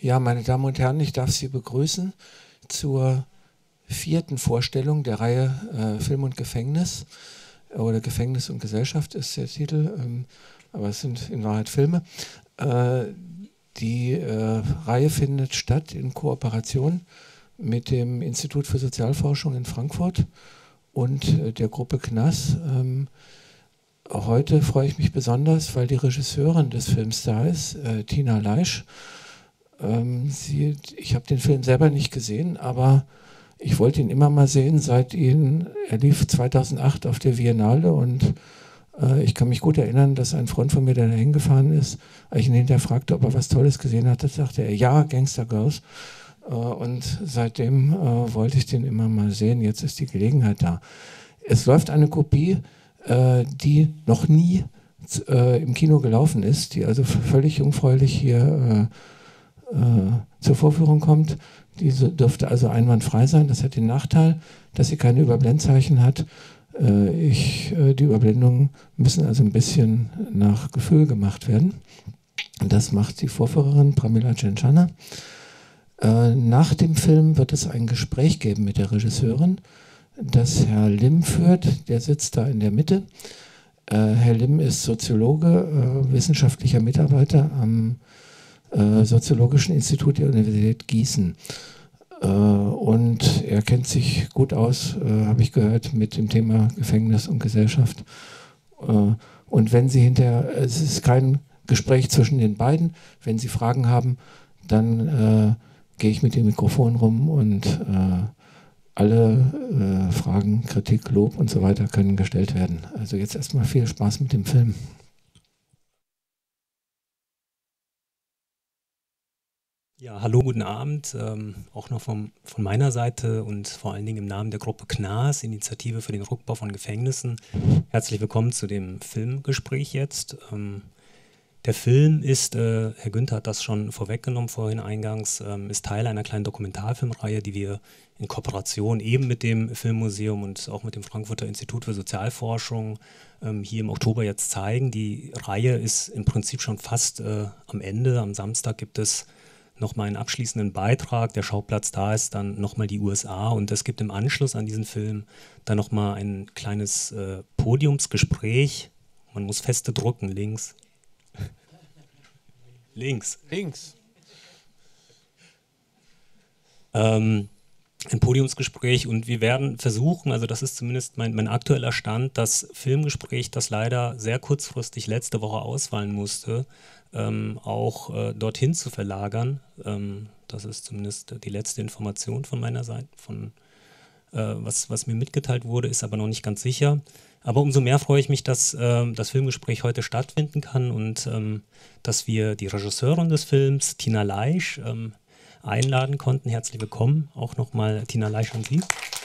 Ja, meine Damen und Herren, ich darf Sie begrüßen zur 4. Vorstellung der Reihe Film und Gefängnis oder Gefängnis und Gesellschaft ist der Titel, aber es sind in Wahrheit Filme. Die Reihe findet statt in Kooperation mit dem Institut für Sozialforschung in Frankfurt und der Gruppe KNAS. Heute freue ich mich besonders, weil die Regisseurin des Films da ist, Tina Leisch. Ich habe den Film selber nicht gesehen, aber ich wollte ihn immer mal sehen, er lief 2008 auf der Biennale und ich kann mich gut erinnern, dass ein Freund von mir, der da hingefahren ist, als ich ihn hinterher fragte, ob er was Tolles gesehen hatte, sagte er, ja, Gangster Girls. Und seitdem wollte ich den immer mal sehen, jetzt ist die Gelegenheit da. Es läuft eine Kopie, die noch nie im Kino gelaufen ist, die also völlig jungfräulich hier zur Vorführung kommt. Diese dürfte also einwandfrei sein. Das hat den Nachteil, dass sie keine Überblendzeichen hat. Die Überblendungen müssen also ein bisschen nach Gefühl gemacht werden. Und das macht die Vorführerin Pramila Cencana. Nach dem Film wird es ein Gespräch geben mit der Regisseurin, das Herr Lim führt. Der sitzt da in der Mitte. Herr Lim ist Soziologe, wissenschaftlicher Mitarbeiter am Soziologischen Institut der Universität Gießen. Und er kennt sich gut aus, habe ich gehört, mit dem Thema Gefängnis und Gesellschaft. Und wenn Sie es ist kein Gespräch zwischen den beiden, wenn Sie Fragen haben, dann gehe ich mit dem Mikrofon rum und alle Fragen, Kritik, Lob und so weiter können gestellt werden. Also jetzt erstmal viel Spaß mit dem Film. Ja, hallo, guten Abend, auch noch von meiner Seite und vor allen Dingen im Namen der Gruppe KNAS, Initiative für den Rückbau von Gefängnissen. Herzlich willkommen zu dem Filmgespräch jetzt. Der Film ist, Herr Günther hat das schon vorweggenommen vorhin eingangs, ist Teil einer kleinen Dokumentarfilmreihe, die wir in Kooperation eben mit dem Filmmuseum und auch mit dem Frankfurter Institut für Sozialforschung hier im Oktober jetzt zeigen. Die Reihe ist im Prinzip schon fast am Ende. Am Samstag gibt es nochmal einen abschließenden Beitrag. Der Schauplatz da ist dann nochmal die USA und es gibt im Anschluss an diesen Film dann nochmal ein kleines Podiumsgespräch. Man muss feste drücken, links. Links. Ein Podiumsgespräch und wir werden versuchen, also das ist zumindest mein aktueller Stand, das Filmgespräch, das leider sehr kurzfristig letzte Woche ausfallen musste, auch dorthin zu verlagern. Das ist zumindest die letzte Information von meiner Seite, was mir mitgeteilt wurde, ist aber noch nicht ganz sicher. Aber umso mehr freue ich mich, dass das Filmgespräch heute stattfinden kann und dass wir die Regisseurin des Films, Tina Leisch, einladen konnten. Herzlich willkommen, auch nochmal Tina Leisch an Sie.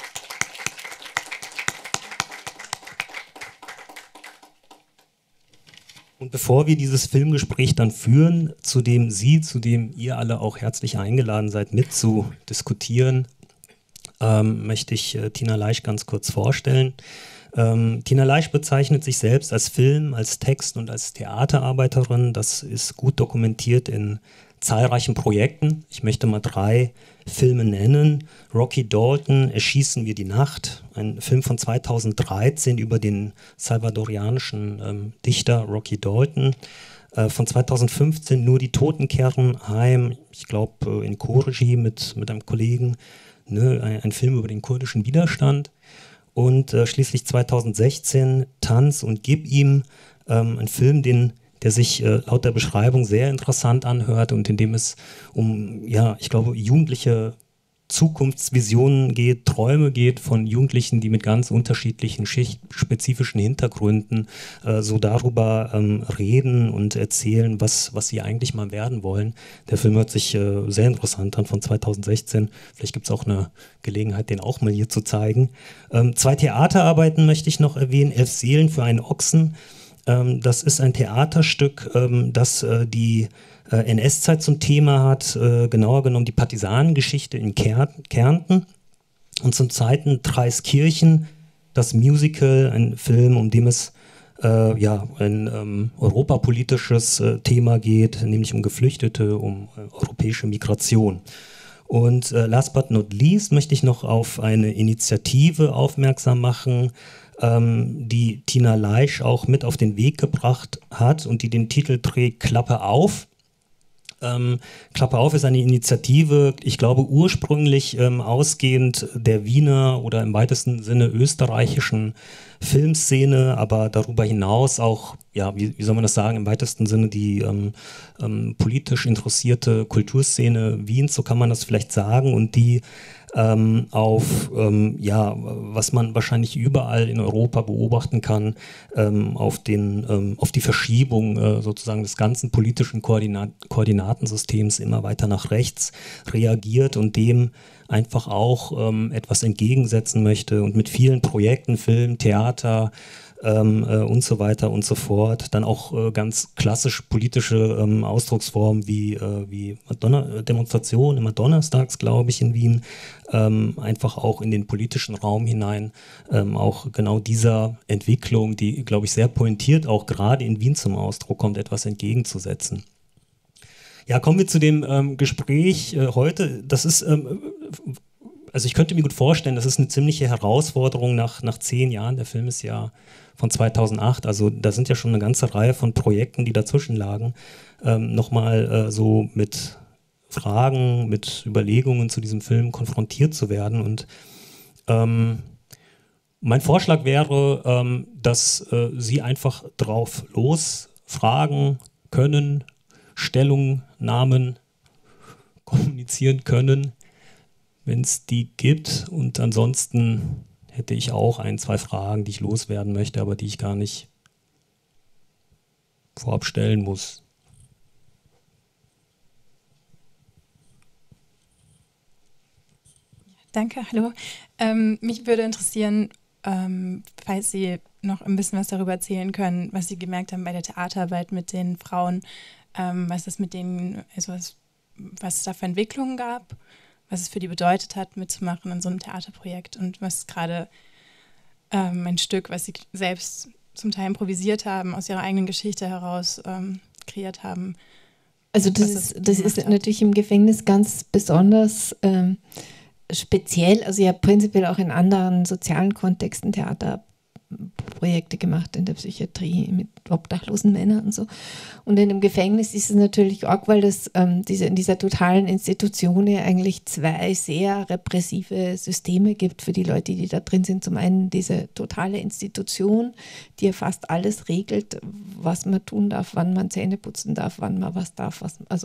Und bevor wir dieses Filmgespräch dann führen, zu dem ihr alle auch herzlich eingeladen seid, mitzudiskutieren, möchte ich Tina Leisch ganz kurz vorstellen. Tina Leisch bezeichnet sich selbst als Film-, als Text- und als Theaterarbeiterin. Das ist gut dokumentiert in zahlreichen Projekten. Ich möchte mal 3 Filme nennen. Rocky Dalton, Erschießen wir die Nacht, ein Film von 2013 über den salvadorianischen Dichter Rocky Dalton. Von 2015 Nur die Toten kehren heim, ich glaube in Co-Regie mit einem Kollegen, ne, ein Film über den kurdischen Widerstand. Und schließlich 2016 Tanz und Gib ihm, ein Film, der sich laut der Beschreibung sehr interessant anhört und in dem es um, ja, ich glaube, jugendliche Zukunftsvisionen geht, Träume geht von Jugendlichen, die mit ganz unterschiedlichen schichtspezifischen Hintergründen so darüber reden und erzählen, was sie eigentlich mal werden wollen. Der Film hört sich sehr interessant an, von 2016. Vielleicht gibt es auch eine Gelegenheit, den auch mal hier zu zeigen. 2 Theaterarbeiten möchte ich noch erwähnen. 11 Seelen für einen Ochsen. Das ist ein Theaterstück, das die NS-Zeit zum Thema hat, genauer genommen die Partisanengeschichte in Kärnten. Und zum zweiten Dreiskirchen, das Musical, ein Film, um dem es ein europapolitisches Thema geht, nämlich um Geflüchtete, um europäische Migration. Und last but not least möchte ich noch auf eine Initiative aufmerksam machen, die Tina Leisch auch mit auf den Weg gebracht hat und die den Titel trägt Klappe auf. Klappe auf ist eine Initiative, ich glaube ursprünglich ausgehend der Wiener oder im weitesten Sinne österreichischen Filmszene, aber darüber hinaus auch, ja, wie soll man das sagen, im weitesten Sinne die politisch interessierte Kulturszene Wiens, so kann man das vielleicht sagen, und die auf, was man wahrscheinlich überall in Europa beobachten kann, auf die Verschiebung sozusagen des ganzen politischen Koordinatensystems immer weiter nach rechts reagiert und dem einfach auch etwas entgegensetzen möchte und mit vielen Projekten, Film, Theater und so weiter und so fort, dann auch ganz klassisch politische Ausdrucksformen wie Demonstrationen immer donnerstags, glaube ich, in Wien, einfach auch in den politischen Raum hinein auch genau dieser Entwicklung, die, glaube ich, sehr pointiert auch gerade in Wien zum Ausdruck kommt, etwas entgegenzusetzen. Ja, kommen wir zu dem Gespräch heute. Das ist, also ich könnte mir gut vorstellen, das ist eine ziemliche Herausforderung nach 10 Jahren. Der Film ist ja von 2008, also da sind ja schon eine ganze Reihe von Projekten, die dazwischen lagen, nochmal so mit Fragen, mit Überlegungen zu diesem Film konfrontiert zu werden. Und mein Vorschlag wäre, dass Sie einfach drauf losfragen können, Stellungnahmen kommunizieren können, wenn es die gibt. Und ansonsten hätte ich auch 1, 2 Fragen, die ich loswerden möchte, aber die ich gar nicht vorab stellen muss. Danke, hallo. Mich würde interessieren, falls Sie noch ein bisschen was darüber erzählen können, was Sie gemerkt haben bei der Theaterarbeit mit den Frauen, was es mit denen, also was es da für Entwicklungen gab, was es für die bedeutet hat, mitzumachen in so einem Theaterprojekt und was gerade ein Stück, was Sie selbst zum Teil improvisiert haben, aus Ihrer eigenen Geschichte heraus kreiert haben. Also das ist natürlich im Gefängnis ganz besonders speziell. Also ich habe prinzipiell auch in anderen sozialen Kontexten Theaterprojekte gemacht, in der Psychiatrie mit obdachlosen Männern und so. Und in dem Gefängnis ist es natürlich arg, weil das in dieser totalen Institution ja eigentlich 2 sehr repressive Systeme gibt für die Leute, die da drin sind. Zum einen diese totale Institution, die ja fast alles regelt, was man tun darf, wann man Zähne putzen darf, wann man was darf,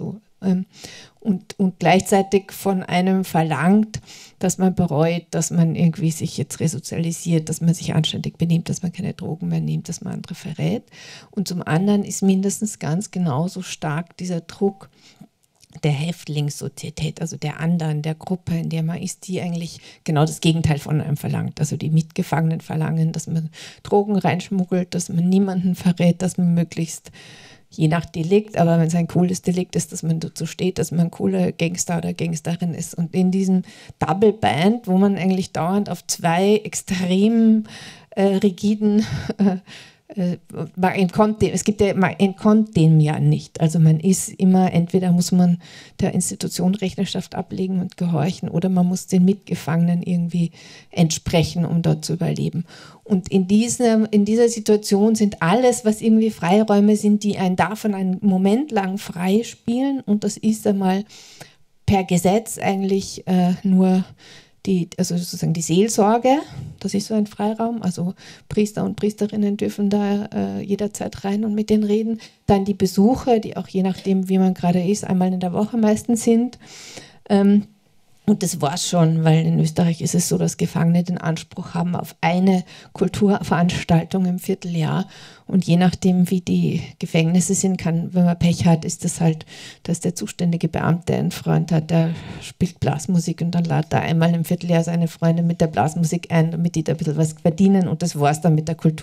und gleichzeitig von einem verlangt, dass man bereut, dass man irgendwie sich jetzt resozialisiert, dass man sich anständig benimmt, dass man keine Drogen mehr nimmt, dass man andere verrät. Und zum anderen ist mindestens ganz genauso stark dieser Druck der Häftlingssozietät, also der anderen, der Gruppe, in der man ist, die eigentlich genau das Gegenteil von einem verlangt. Also die Mitgefangenen verlangen, dass man Drogen reinschmuggelt, dass man niemanden verrät, dass man möglichst, je nach Delikt, aber wenn es ein cooles Delikt ist, dass man dazu steht, dass man ein cooler Gangster oder Gangsterin ist. Und in diesem Double Bind, wo man eigentlich dauernd auf 2 extrem rigiden man entkommt dem ja nicht. Also man ist immer, entweder muss man der Institution Rechenschaft ablegen und gehorchen oder man muss den Mitgefangenen irgendwie entsprechen, um dort zu überleben. Und in dieser Situation sind alles, was irgendwie Freiräume sind, die einen davon einen Moment lang freispielen, und das ist einmal per Gesetz eigentlich nur also sozusagen die Seelsorge, das ist so ein Freiraum, also Priester und Priesterinnen dürfen da jederzeit rein und mit denen reden. Dann die Besuche, die auch je nachdem, wie man gerade ist, einmal in der Woche meistens sind. Und das war's schon, weil in Österreich ist es so, dass Gefangene den Anspruch haben auf eine Kulturveranstaltung im Vierteljahr. Und je nachdem, wie die Gefängnisse sind, wenn man Pech hat, ist das halt, dass der zuständige Beamte einen Freund hat, der spielt Blasmusik und dann lädt er einmal im Vierteljahr seine Freunde mit der Blasmusik ein, damit die da ein bisschen was verdienen, und das war's dann mit der Kultur.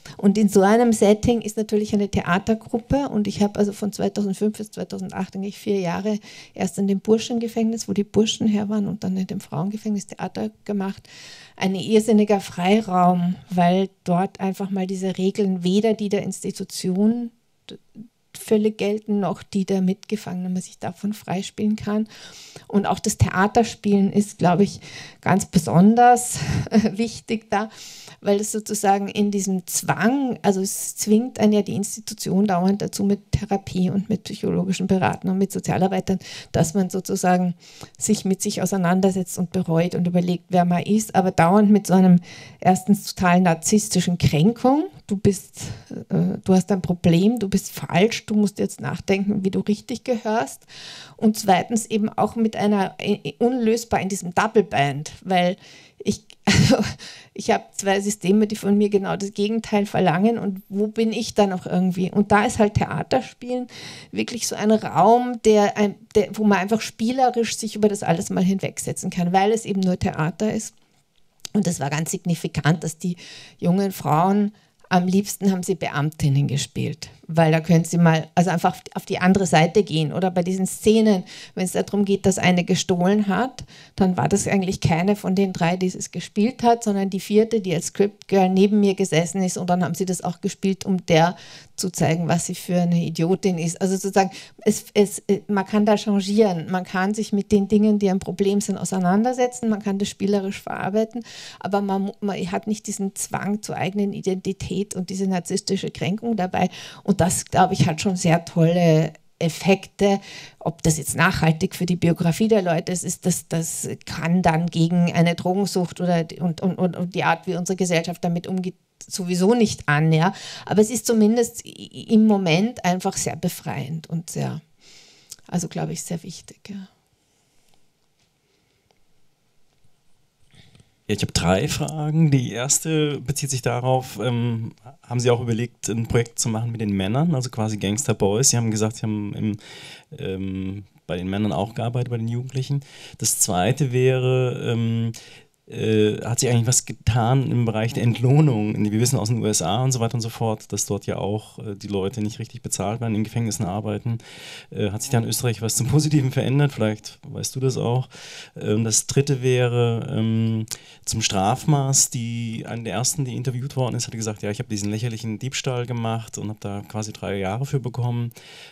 Und in so einem Setting ist natürlich eine Theatergruppe, und ich habe also von 2005 bis 2008 eigentlich 4 Jahre erst in dem Burschengefängnis, wo die Burschen her waren, und dann in dem Frauengefängnis Theater gemacht. Ein irrsinniger Freiraum, weil dort einfach mal diese Regeln weder die der Institution völlig gelten, noch die der Mitgefangenen, man sich davon freispielen kann. Und auch das Theaterspielen ist, glaube ich, ganz besonders wichtig da, weil es sozusagen in diesem Zwang, also es zwingt einen ja die Institution dauernd dazu mit Therapie und mit psychologischen Beratern und mit Sozialarbeitern, dass man sozusagen sich mit sich auseinandersetzt und bereut und überlegt, wer man ist, aber dauernd mit so einem erstens total narzisstischen Kränkung. Du hast ein Problem, du bist falsch, du musst jetzt nachdenken, wie du richtig gehörst. Und zweitens eben auch mit einer unlösbar in diesem Double Bind, weil ich habe 2 Systeme, die von mir genau das Gegenteil verlangen, und wo bin ich dann auch irgendwie? Und da ist halt Theaterspielen wirklich so ein Raum, wo man einfach spielerisch sich über das alles mal hinwegsetzen kann, weil es eben nur Theater ist. Und das war ganz signifikant, dass die jungen Frauen am liebsten haben sie Beamtinnen gespielt, weil da können sie mal, also einfach auf die andere Seite gehen. Oder bei diesen Szenen, wenn es darum geht, dass eine gestohlen hat, dann war das eigentlich keine von den 3, die es gespielt hat, sondern die 4., die als Script Girl neben mir gesessen ist, und dann haben sie das auch gespielt, um der zu zeigen, was sie für eine Idiotin ist. Also sozusagen, man kann da changieren, man kann sich mit den Dingen, die ein Problem sind, auseinandersetzen, man kann das spielerisch verarbeiten, aber man hat nicht diesen Zwang zur eigenen Identität und diese narzisstische Kränkung dabei. Und das, glaube ich, hat schon sehr tolle Effekte. Ob das jetzt nachhaltig für die Biografie der Leute ist, das kann dann gegen eine Drogensucht und die Art, wie unsere Gesellschaft damit umgeht, sowieso nicht an. Ja? Aber es ist zumindest im Moment einfach sehr befreiend und sehr, also glaube ich, sehr wichtig. Ja. Ja, ich habe 3 Fragen. Die erste bezieht sich darauf, haben Sie auch überlegt, ein Projekt zu machen mit den Männern, also quasi Gangster Boys? Sie haben gesagt, Sie haben bei den Männern auch gearbeitet, bei den Jugendlichen. Das zweite wäre, hat sich eigentlich was getan im Bereich der Entlohnung? Wir wissen aus den USA und so weiter und so fort, dass dort ja auch die Leute nicht richtig bezahlt werden, in Gefängnissen arbeiten. Hat sich da in Österreich was zum Positiven verändert? Vielleicht weißt du das auch. Das dritte wäre zum Strafmaß. Eine der ersten, die interviewt worden ist, hat gesagt, ja, ich habe diesen lächerlichen Diebstahl gemacht und habe da quasi 3 Jahre für bekommen.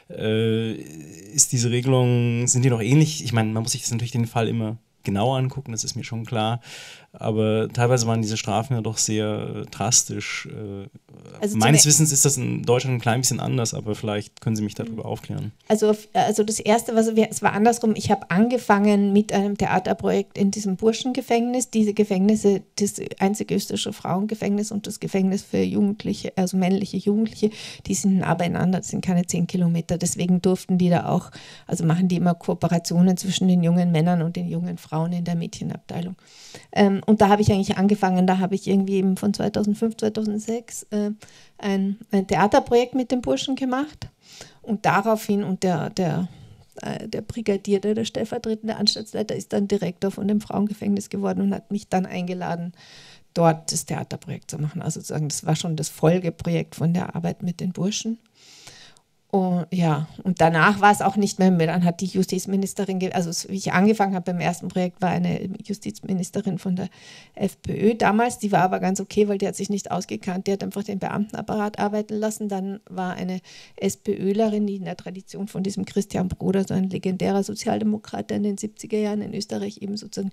Ist diese Regelung, sind die noch ähnlich? Ich meine, man muss sich das natürlich den Fall immer genau angucken, das ist mir schon klar, aber teilweise waren diese Strafen ja doch sehr drastisch. Also meines Wissens ist das in Deutschland ein klein bisschen anders, aber vielleicht können Sie mich darüber aufklären. Also das Erste, es war andersrum, ich habe angefangen mit einem Theaterprojekt in diesem Burschengefängnis. Diese Gefängnisse, das einzige österreichische Frauengefängnis und das Gefängnis für Jugendliche, also männliche Jugendliche, die sind nah beieinander, das sind keine 10 Kilometer, deswegen durften die da auch, also machen die immer Kooperationen zwischen den jungen Männern und den jungen Frauen in der Mädchenabteilung. Und da habe ich eigentlich angefangen, da habe ich irgendwie eben von 2005, 2006 ein Theaterprojekt mit den Burschen gemacht, und daraufhin, und der Brigadier, der stellvertretende Anstaltsleiter, ist dann Direktor von dem Frauengefängnis geworden und hat mich dann eingeladen, dort das Theaterprojekt zu machen. Also sozusagen, das war schon das Folgeprojekt von der Arbeit mit den Burschen. Und, ja, und danach war es auch nicht mehr, dann hat die Justizministerin, also wie ich angefangen habe beim ersten Projekt, war eine Justizministerin von der FPÖ damals, die war aber ganz okay, weil die hat sich nicht ausgekannt, die hat einfach den Beamtenapparat arbeiten lassen. Dann war eine SPÖlerin, die in der Tradition von diesem Christian Broder, so ein legendärer Sozialdemokrat, der in den 70er Jahren in Österreich eben sozusagen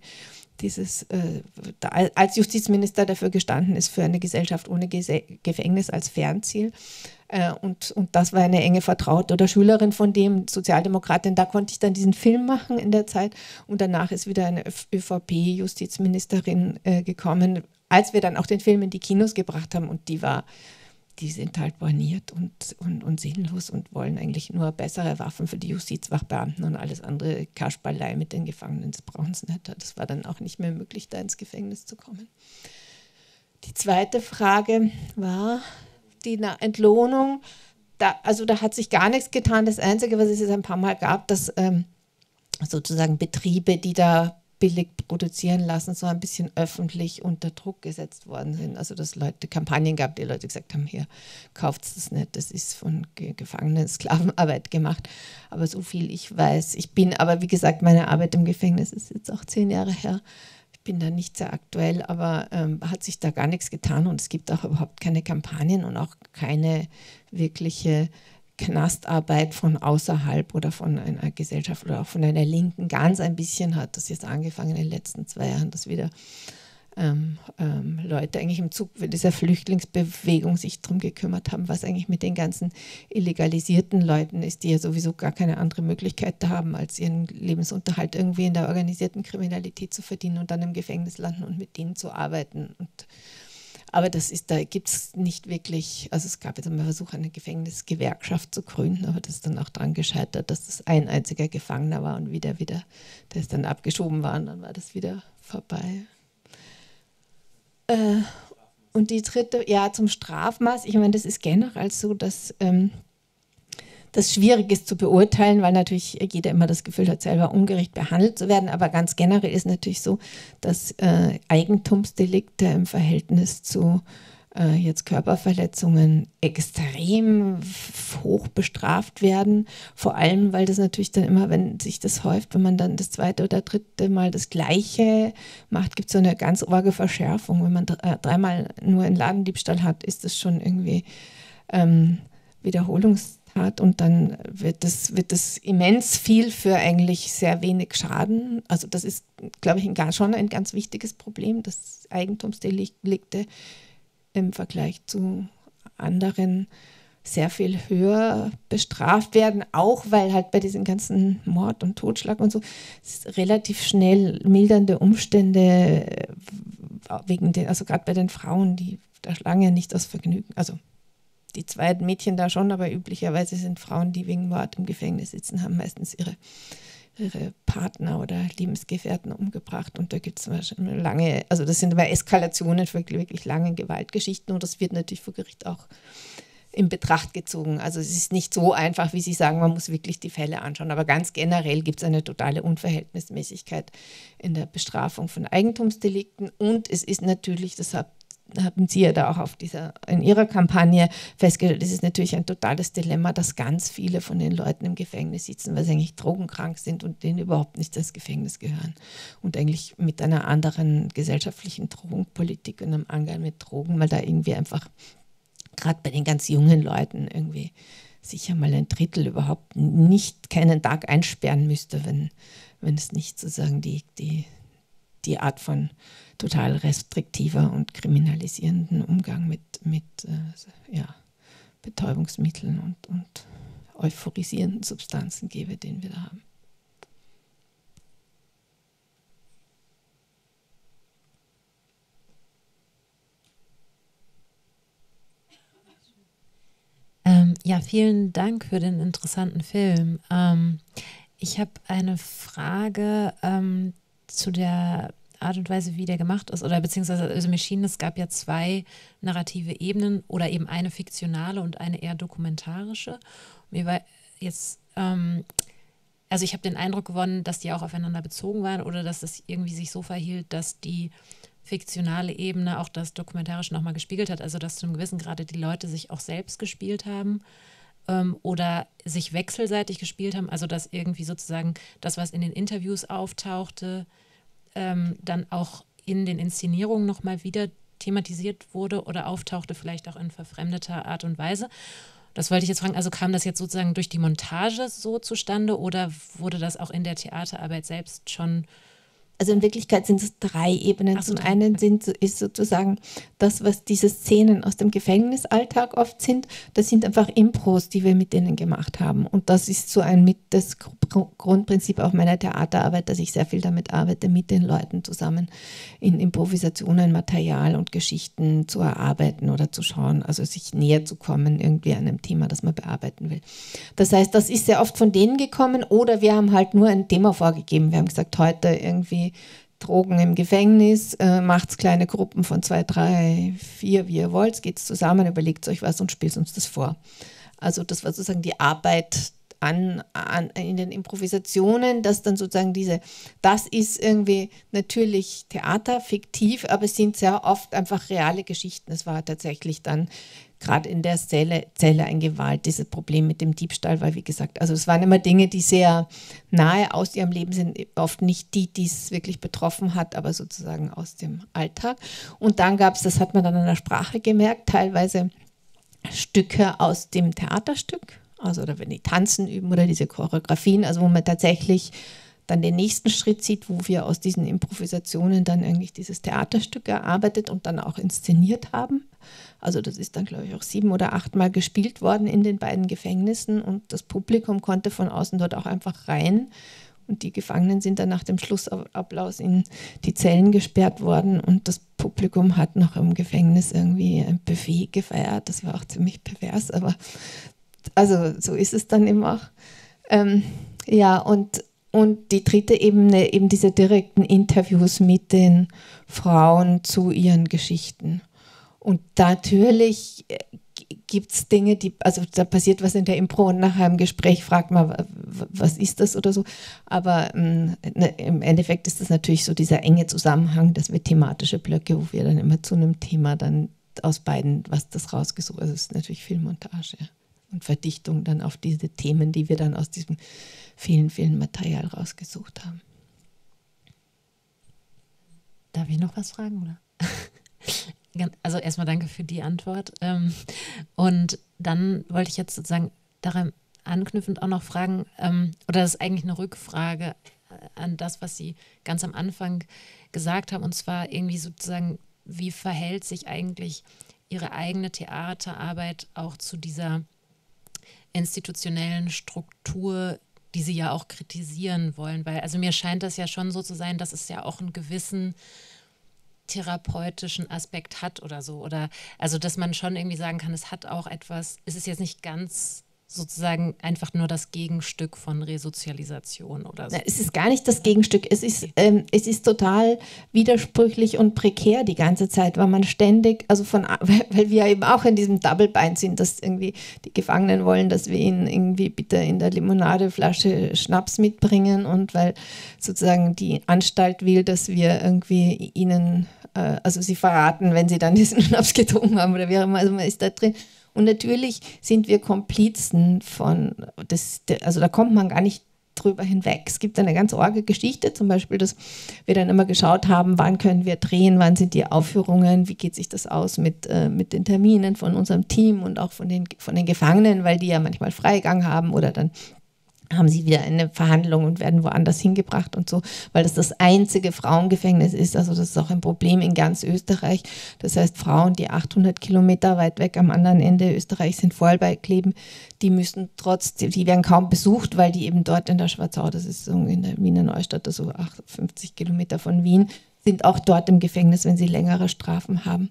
als Justizminister dafür gestanden ist, für eine Gesellschaft ohne Gefängnis als Fernziel. Und das war eine enge Vertraute oder Schülerin von dem, Sozialdemokratin. Da konnte ich dann diesen Film machen in der Zeit. Und danach ist wieder eine ÖVP-Justizministerin gekommen, als wir dann auch den Film in die Kinos gebracht haben. Und die sind halt borniert und sinnlos und wollen eigentlich nur bessere Waffen für die Justizwachbeamten, und alles andere Kasperlei mit den Gefangenen, das brauchen sie nicht. Das war dann auch nicht mehr möglich, da ins Gefängnis zu kommen. Die zweite Frage war die Entlohnung. Da hat sich gar nichts getan. Das Einzige, was es jetzt ein paar Mal gab, dass sozusagen Betriebe, die da billig produzieren lassen, so ein bisschen öffentlich unter Druck gesetzt worden sind. Also dass Leute Kampagnen gab, die Leute gesagt haben, hier, kauft es nicht, das ist von Gefangenen Sklavenarbeit gemacht. Aber so viel ich weiß, aber wie gesagt, meine Arbeit im Gefängnis ist jetzt auch 10 Jahre her. Ich bin da nicht sehr aktuell, aber hat sich da gar nichts getan und es gibt auch überhaupt keine Kampagnen und auch keine wirkliche Knastarbeit von außerhalb oder von einer Gesellschaft oder auch von einer Linken. Ganz ein bisschen hat das jetzt angefangen in den letzten 2 Jahren, dass wieder Leute eigentlich im Zug dieser Flüchtlingsbewegung sich darum gekümmert haben, was eigentlich mit den ganzen illegalisierten Leuten ist, die ja sowieso gar keine andere Möglichkeit haben, als ihren Lebensunterhalt irgendwie in der organisierten Kriminalität zu verdienen und dann im Gefängnis landen und mit denen zu arbeiten. Aber da gibt es nicht wirklich, also es gab jetzt einmal Versuch, eine Gefängnisgewerkschaft zu gründen, aber das ist dann auch daran gescheitert, dass das ein einziger Gefangener war und der ist dann abgeschoben war und dann war das wieder vorbei. Und die dritte, ja, zum Strafmaß, ich meine, das ist generell so, dass das schwierig ist zu beurteilen, weil natürlich jeder immer das Gefühl hat, selber ungerecht behandelt zu werden. Aber ganz generell ist natürlich so, dass Eigentumsdelikte im Verhältnis zu jetzt Körperverletzungen extrem hoch bestraft werden. Vor allem, weil das natürlich dann immer, wenn sich das häuft, wenn man dann das 2. oder 3. Mal das Gleiche macht, gibt es so eine ganz arge Verschärfung. Wenn man 3-mal nur einen Ladendiebstahl hat, ist das schon irgendwie Wiederholungstat und dann wird das immens viel für eigentlich sehr wenig Schaden. Also das ist, glaube ich, schon ein ganz wichtiges Problem, dass Eigentumsdelikte im Vergleich zu anderen sehr viel höher bestraft werden, auch weil halt bei diesen ganzen Mord und Totschlag und so relativ schnell mildernde Umstände also gerade bei den Frauen, die da schlagen ja nicht aus Vergnügen, also die 2 Mädchen da schon, aber üblicherweise sind Frauen, die wegen Mord im Gefängnis sitzen, haben meistens ihre Partner oder Lebensgefährten umgebracht und da gibt es lange, also das sind aber Eskalationen für wirklich lange Gewaltgeschichten und das wird natürlich vor Gericht auch in Betracht gezogen. Also es ist nicht so einfach, wie Sie sagen, man muss wirklich die Fälle anschauen, aber ganz generell gibt es eine totale Unverhältnismäßigkeit in der Bestrafung von Eigentumsdelikten und es ist natürlich, haben Sie ja da auch in Ihrer Kampagne festgestellt, es ist natürlich ein totales Dilemma, dass ganz viele von den Leuten im Gefängnis sitzen, weil sie eigentlich drogenkrank sind und denen überhaupt nicht ins Gefängnis gehören und eigentlich mit einer anderen gesellschaftlichen Drogenpolitik und einem Umgang mit Drogen, weil da irgendwie einfach gerade bei den ganz jungen Leuten irgendwie sicher mal 1/3 überhaupt keinen Tag einsperren müsste, wenn es nicht sozusagen die Art von total restriktiver und kriminalisierenden Umgang mit Betäubungsmitteln und euphorisierenden Substanzen gäbe, den wir da haben. Vielen Dank für den interessanten Film. Ich habe eine Frage zu der Art und Weise, wie der gemacht ist, oder beziehungsweise also mir schien, es gab ja 2 narrative Ebenen oder eben eine fiktionale und eine eher dokumentarische. Mir war jetzt, also ich habe den Eindruck gewonnen, dass die auch aufeinander bezogen waren oder dass es irgendwie sich so verhielt, dass die fiktionale Ebene auch das Dokumentarische nochmal gespiegelt hat, also dass zu einem gewissen Grade die Leute sich auch selbst gespielt haben oder sich wechselseitig gespielt haben, also dass irgendwie sozusagen das, was in den Interviews auftauchte, dann auch in den Inszenierungen nochmal wieder thematisiert wurde oder auftauchte, vielleicht auch in verfremdeter Art und Weise. Das wollte ich jetzt fragen, also kam das jetzt sozusagen durch die Montage so zustande oder wurde das auch in der Theaterarbeit selbst schon? Also in Wirklichkeit sind es 3 Ebenen. Zum einen ist sozusagen das, was diese Szenen aus dem Gefängnisalltag oft sind, das sind einfach Impros, die wir mit denen gemacht haben. Und das ist so das Grundprinzip auch meiner Theaterarbeit, dass ich sehr viel damit arbeite, mit den Leuten zusammen in Improvisationen, Material und Geschichten zu erarbeiten oder zu schauen, also sich näher zu kommen irgendwie an einem Thema, das man bearbeiten will. Das heißt, das ist sehr oft von denen gekommen oder wir haben halt nur ein Thema vorgegeben. Wir haben gesagt, heute irgendwie Drogen im Gefängnis, macht's kleine Gruppen von 2, 3, 4, wie ihr wollt, geht's zusammen, überlegt euch was und spielt uns das vor. Also das war sozusagen die Arbeit in den Improvisationen, dass dann sozusagen das ist irgendwie natürlich Theater, fiktiv, aber es sind sehr oft einfach reale Geschichten. Es war tatsächlich dann gerade in der Zelle ein Gewalt, dieses Problem mit dem Diebstahl, weil wie gesagt, also es waren immer Dinge, die sehr nahe aus ihrem Leben sind, oft nicht die es wirklich betroffen hat, aber sozusagen aus dem Alltag. Und dann gab es, das hat man dann an der Sprache gemerkt, teilweise Stücke aus dem Theaterstück, also oder wenn die tanzen üben oder diese Choreografien, also wo man tatsächlich dann den nächsten Schritt sieht, wo wir aus diesen Improvisationen dann eigentlich dieses Theaterstück erarbeitet und dann auch inszeniert haben. Also das ist dann, glaube ich, auch 7 oder 8 Mal gespielt worden in den beiden Gefängnissen und das Publikum konnte von außen dort auch einfach rein und die Gefangenen sind dann nach dem Schlussapplaus in die Zellen gesperrt worden und das Publikum hat noch im Gefängnis irgendwie ein Buffet gefeiert. Das war auch ziemlich pervers, aber also so ist es dann immer auch. Ja, und die dritte Ebene, eben diese direkten Interviews mit den Frauen zu ihren Geschichten. Und natürlich gibt es Dinge, also da passiert was in der Impro und nachher im Gespräch fragt man, was ist das oder so. Aber im Endeffekt ist das natürlich so dieser enge Zusammenhang, dass wir thematische Blöcke, wo wir dann immer zu einem Thema dann aus beiden, was das rausgesucht, also es ist natürlich viel Montage und Verdichtung dann auf diese Themen, die wir dann aus diesem vielen Material rausgesucht haben. Darf ich noch was fragen, oder? Also erstmal danke für die Antwort. Und dann wollte ich jetzt sozusagen daran anknüpfend auch noch fragen, oder das ist eigentlich eine Rückfrage an das, was Sie ganz am Anfang gesagt haben, und zwar irgendwie sozusagen, wie verhält sich eigentlich Ihre eigene Theaterarbeit auch zu dieser institutionellen Struktur, die Sie ja auch kritisieren wollen? Weil, also mir scheint das ja schon so zu sein, dass es ja auch einen gewissen therapeutischen Aspekt hat oder so. Oder also, dass man schon irgendwie sagen kann, es hat auch etwas, es ist jetzt nicht ganz sozusagen einfach nur das Gegenstück von Resozialisation oder so. Es ist gar nicht das Gegenstück. Es ist total widersprüchlich und prekär die ganze Zeit, weil man ständig, also weil wir eben auch in diesem Double-Bind sind, dass irgendwie die Gefangenen wollen, dass wir ihnen irgendwie bitte in der Limonadeflasche Schnaps mitbringen und weil sozusagen die Anstalt will, dass wir irgendwie ihnen, also sie verraten, wenn sie dann diesen Schnaps getrunken haben oder wie auch immer, also man ist da drin. Und natürlich sind wir Komplizen von, also da kommt man gar nicht drüber hinweg. Es gibt eine ganz arge Geschichte, zum Beispiel, dass wir dann immer geschaut haben, wann können wir drehen, wann sind die Aufführungen, wie geht sich das aus mit den Terminen von unserem Team und auch von den Gefangenen, weil die ja manchmal Freigang haben oder dann haben sie wieder eine Verhandlung und werden woanders hingebracht und so, weil das einzige Frauengefängnis ist. Also das ist auch ein Problem in ganz Österreich. Das heißt, Frauen, die 800 Kilometer weit weg am anderen Ende Österreichs in Vorarlberg leben, die werden kaum besucht, weil die eben dort in der Schwarzau, das ist so in der Wiener Neustadt, also 50 Kilometer von Wien, sind auch dort im Gefängnis, wenn sie längere Strafen haben.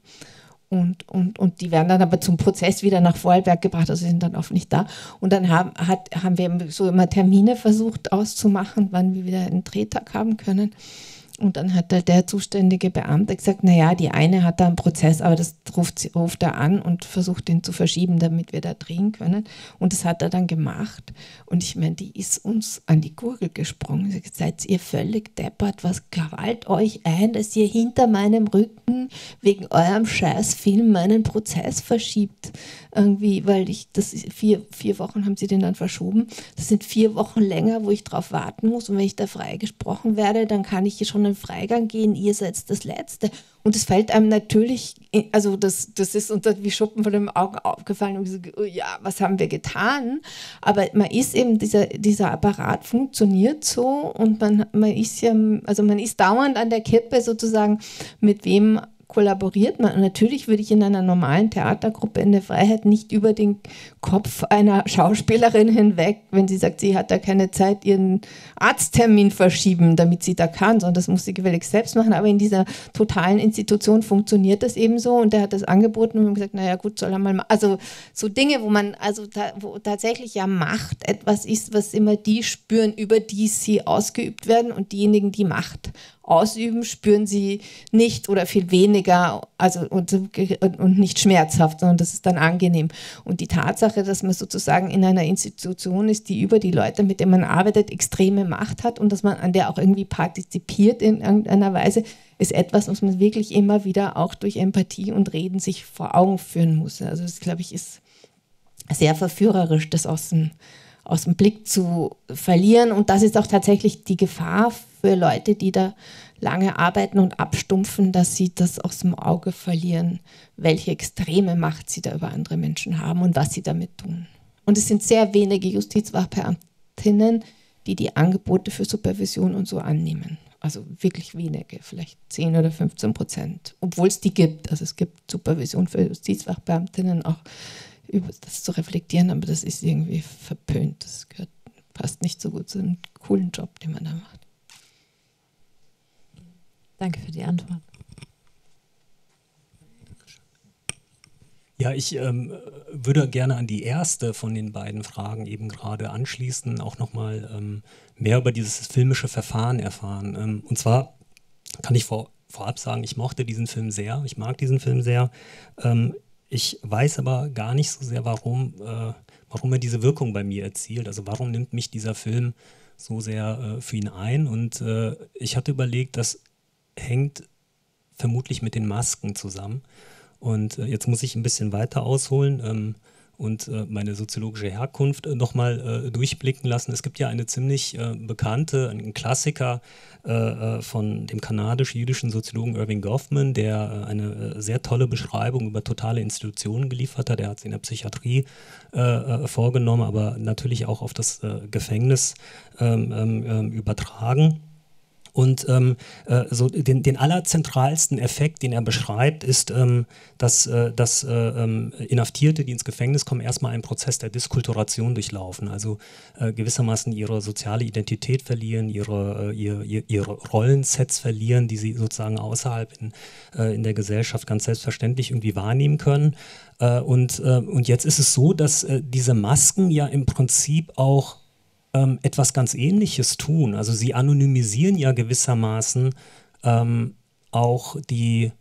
Und die werden dann aber zum Prozess wieder nach Vorarlberg gebracht, also sind dann oft nicht da. Und dann haben wir so immer Termine versucht auszumachen, wann wir wieder einen Drehtag haben können. Und dann hat der zuständige Beamte gesagt, naja, die eine hat da einen Prozess, aber das ruft er an und versucht ihn zu verschieben, damit wir da drehen können. Und das hat er dann gemacht. Und ich meine, die ist uns an die Gurgel gesprungen. Sie hat gesagt, seid ihr völlig deppert, was gewalt euch ein, dass ihr hinter meinem Rücken wegen eurem Scheißfilm meinen Prozess verschiebt. Irgendwie, weil das 4 Wochen haben sie den dann verschoben. Das sind 4 Wochen länger, wo ich drauf warten muss. Und wenn ich da freigesprochen werde, dann kann ich hier schon einen Freigang gehen, ihr seid das Letzte. Und es fällt einem natürlich, also das ist uns wie Schuppen von den Augen aufgefallen und gesagt, oh ja, was haben wir getan? Aber man ist eben, dieser Apparat funktioniert so und man ist ja, also man ist dauernd an der Kippe sozusagen, mit wem kollaboriert man. Und natürlich würde ich in einer normalen Theatergruppe in der Freiheit nicht über den Kopf einer Schauspielerin hinweg, wenn sie sagt, sie hat da keine Zeit, ihren Arzttermin verschieben, damit sie da kann, sondern das muss sie gefälligst selbst machen. Aber in dieser totalen Institution funktioniert das eben so und der hat das angeboten und gesagt, naja gut, soll er mal machen. Also so Dinge, wo tatsächlich ja Macht etwas ist, was immer die spüren, über die sie ausgeübt werden und diejenigen, die Macht ausüben, spüren sie nicht oder viel weniger, also und nicht schmerzhaft, sondern das ist dann angenehm. Und die Tatsache, dass man sozusagen in einer Institution ist, die über die Leute, mit denen man arbeitet, extreme Macht hat und dass man an der auch irgendwie partizipiert in irgendeiner Weise, ist etwas, was man wirklich immer wieder auch durch Empathie und Reden sich vor Augen führen muss. Also das, glaube ich, ist sehr verführerisch, das aus dem Blick zu verlieren. Und das ist auch tatsächlich die Gefahr für Leute, die da lange arbeiten und abstumpfen, dass sie das aus dem Auge verlieren, welche extreme Macht sie da über andere Menschen haben und was sie damit tun. Und es sind sehr wenige Justizwachbeamtinnen, die die Angebote für Supervision und so annehmen. Also wirklich wenige, vielleicht 10 oder 15%, obwohl es die gibt. Also es gibt Supervision für Justizwachbeamtinnen auch, über das zu reflektieren, aber das ist irgendwie verpönt. Das passt nicht so gut zu einem coolen Job, den man da macht. Danke für die Antwort. Ja, ich würde gerne an die erste von den beiden Fragen eben gerade anschließen, auch nochmal mehr über dieses filmische Verfahren erfahren. Und zwar kann ich vorab sagen, ich mochte diesen Film sehr, ich mag diesen Film sehr. Ich weiß aber gar nicht so sehr, warum er diese Wirkung bei mir erzielt. Also warum nimmt mich dieser Film so sehr für ihn ein? Und ich hatte überlegt, das hängt vermutlich mit den Masken zusammen. Und jetzt muss ich ein bisschen weiter ausholen und meine soziologische Herkunft nochmal durchblicken lassen. Es gibt ja eine ziemlich bekannte, einen Klassiker von dem kanadisch-jüdischen Soziologen Irving Goffman, der eine sehr tolle Beschreibung über totale Institutionen geliefert hat. Er hat sie in der Psychiatrie vorgenommen, aber natürlich auch auf das Gefängnis übertragen. Und so den allerzentralsten Effekt, den er beschreibt, ist, dass Inhaftierte, die ins Gefängnis kommen, erstmal einen Prozess der Diskulturation durchlaufen, also gewissermaßen ihre soziale Identität verlieren, ihre Rollensets verlieren, die sie sozusagen außerhalb in der Gesellschaft ganz selbstverständlich irgendwie wahrnehmen können. Und jetzt ist es so, dass diese Masken ja im Prinzip auch etwas ganz Ähnliches tun. Also sie anonymisieren ja gewissermaßen auch die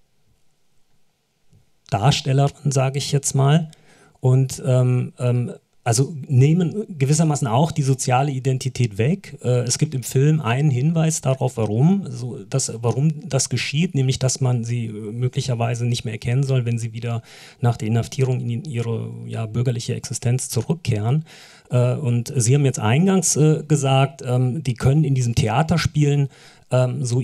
Darstellerin, sage ich jetzt mal, und also nehmen gewissermaßen auch die soziale Identität weg. Es gibt im Film einen Hinweis darauf, warum das geschieht, nämlich dass man sie möglicherweise nicht mehr erkennen soll, wenn sie wieder nach der Inhaftierung in ihre bürgerliche Existenz zurückkehren. Und Sie haben jetzt eingangs gesagt, die können in diesem Theaterspielen so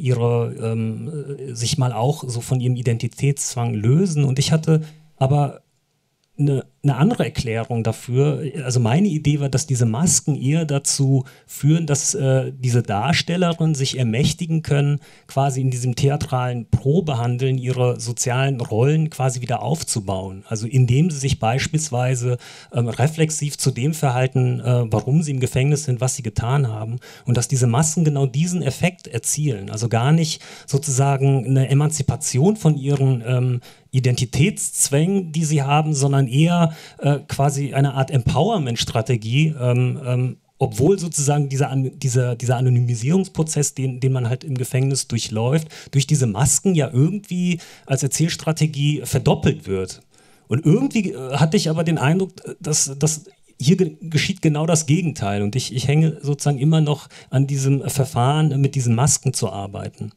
sich mal auch so von ihrem Identitätszwang lösen. Und ich hatte aber eine andere Erklärung dafür. Also meine Idee war, dass diese Masken eher dazu führen, dass diese Darstellerinnen sich ermächtigen können, quasi in diesem theatralen Probehandeln ihre sozialen Rollen quasi wieder aufzubauen. Also indem sie sich beispielsweise reflexiv zu dem verhalten, warum sie im Gefängnis sind, was sie getan haben, und dass diese Masken genau diesen Effekt erzielen. Also gar nicht sozusagen eine Emanzipation von ihren Identitätszwängen, die sie haben, sondern eher quasi eine Art Empowerment-Strategie, obwohl sozusagen dieser Anonymisierungsprozess, den man halt im Gefängnis durchläuft, durch diese Masken ja irgendwie als Erzählstrategie verdoppelt wird. Und irgendwie hatte ich aber den Eindruck, dass hier geschieht genau das Gegenteil. Und ich hänge sozusagen immer noch an diesem Verfahren, mit diesen Masken zu arbeiten.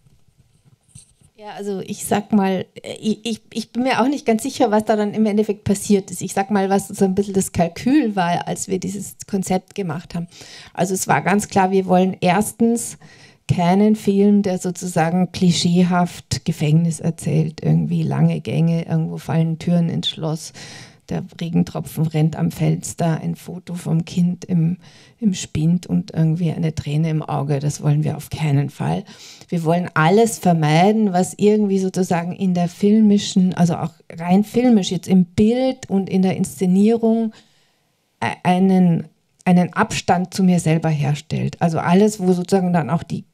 Ja, also ich sag mal, ich bin mir auch nicht ganz sicher, was da dann im Endeffekt passiert ist. Ich sag mal, was so ein bisschen das Kalkül war, als wir dieses Konzept gemacht haben. Also es war ganz klar, wir wollen erstens keinen Film, der sozusagen klischeehaft Gefängnis erzählt, irgendwie lange Gänge, irgendwo fallen Türen ins Schloss, der Regentropfen rennt am Fenster, ein Foto vom Kind im Spind und irgendwie eine Träne im Auge. Das wollen wir auf keinen Fall. Wir wollen alles vermeiden, was irgendwie sozusagen in der filmischen, also auch rein filmisch jetzt im Bild und in der Inszenierung einen Abstand zu mir selber herstellt. Also alles, wo sozusagen dann auch die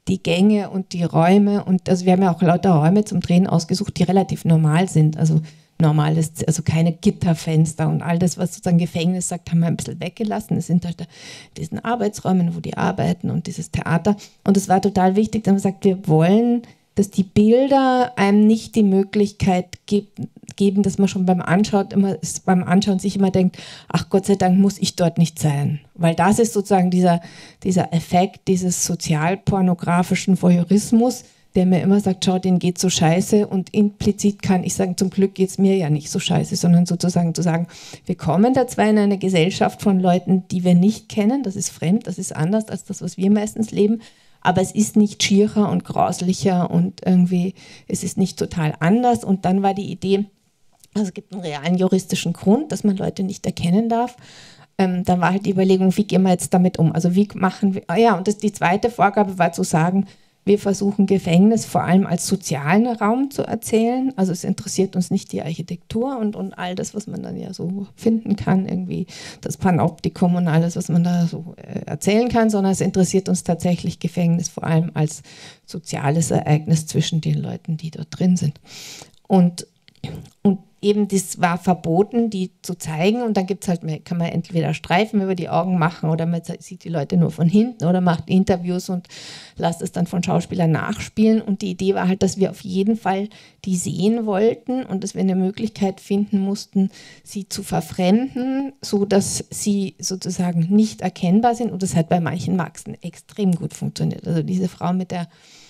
Gänge und die Räume, und also wir haben ja auch lauter Räume zum Drehen ausgesucht, die relativ normal sind. Also normales, also keine Gitterfenster und all das, was sozusagen Gefängnis sagt, haben wir ein bisschen weggelassen. Es sind halt diesen Arbeitsräumen, wo die arbeiten und dieses Theater. Und es war total wichtig, dass man sagt, wir wollen, dass die Bilder einem nicht die Möglichkeit geben, dass man schon beim Anschauen sich immer denkt, ach Gott sei Dank muss ich dort nicht sein. Weil das ist sozusagen dieser Effekt dieses sozialpornografischen Voyeurismus, der mir immer sagt, schau, denen geht so scheiße, und implizit kann ich sagen, zum Glück geht es mir ja nicht so scheiße, sondern sozusagen zu sagen, wir kommen da zwar in eine Gesellschaft von Leuten, die wir nicht kennen, das ist fremd, das ist anders als das, was wir meistens leben, aber es ist nicht schierer und grauslicher und irgendwie, es ist nicht total anders. Und dann war die Idee, also es gibt einen realen juristischen Grund, dass man Leute nicht erkennen darf. Dann war halt die Überlegung, wie gehen wir jetzt damit um? Also wie machen wir, und die zweite Vorgabe war zu sagen, wir versuchen Gefängnis vor allem als sozialen Raum zu erzählen. Also es interessiert uns nicht die Architektur und all das, was man dann ja so finden kann, irgendwie das Panoptikum und alles, was man da so erzählen kann, sondern es interessiert uns tatsächlich Gefängnis vor allem als soziales Ereignis zwischen den Leuten, die dort drin sind. Und eben das war verboten, die zu zeigen, und dann gibt's halt, kann man entweder Streifen über die Augen machen oder man sieht die Leute nur von hinten oder macht Interviews und lässt es dann von Schauspielern nachspielen, und die Idee war halt, dass wir auf jeden Fall die sehen wollten und dass wir eine Möglichkeit finden mussten, sie zu verfremden, so dass sie sozusagen nicht erkennbar sind, und das hat bei manchen Maxen extrem gut funktioniert. Also diese Frau mit der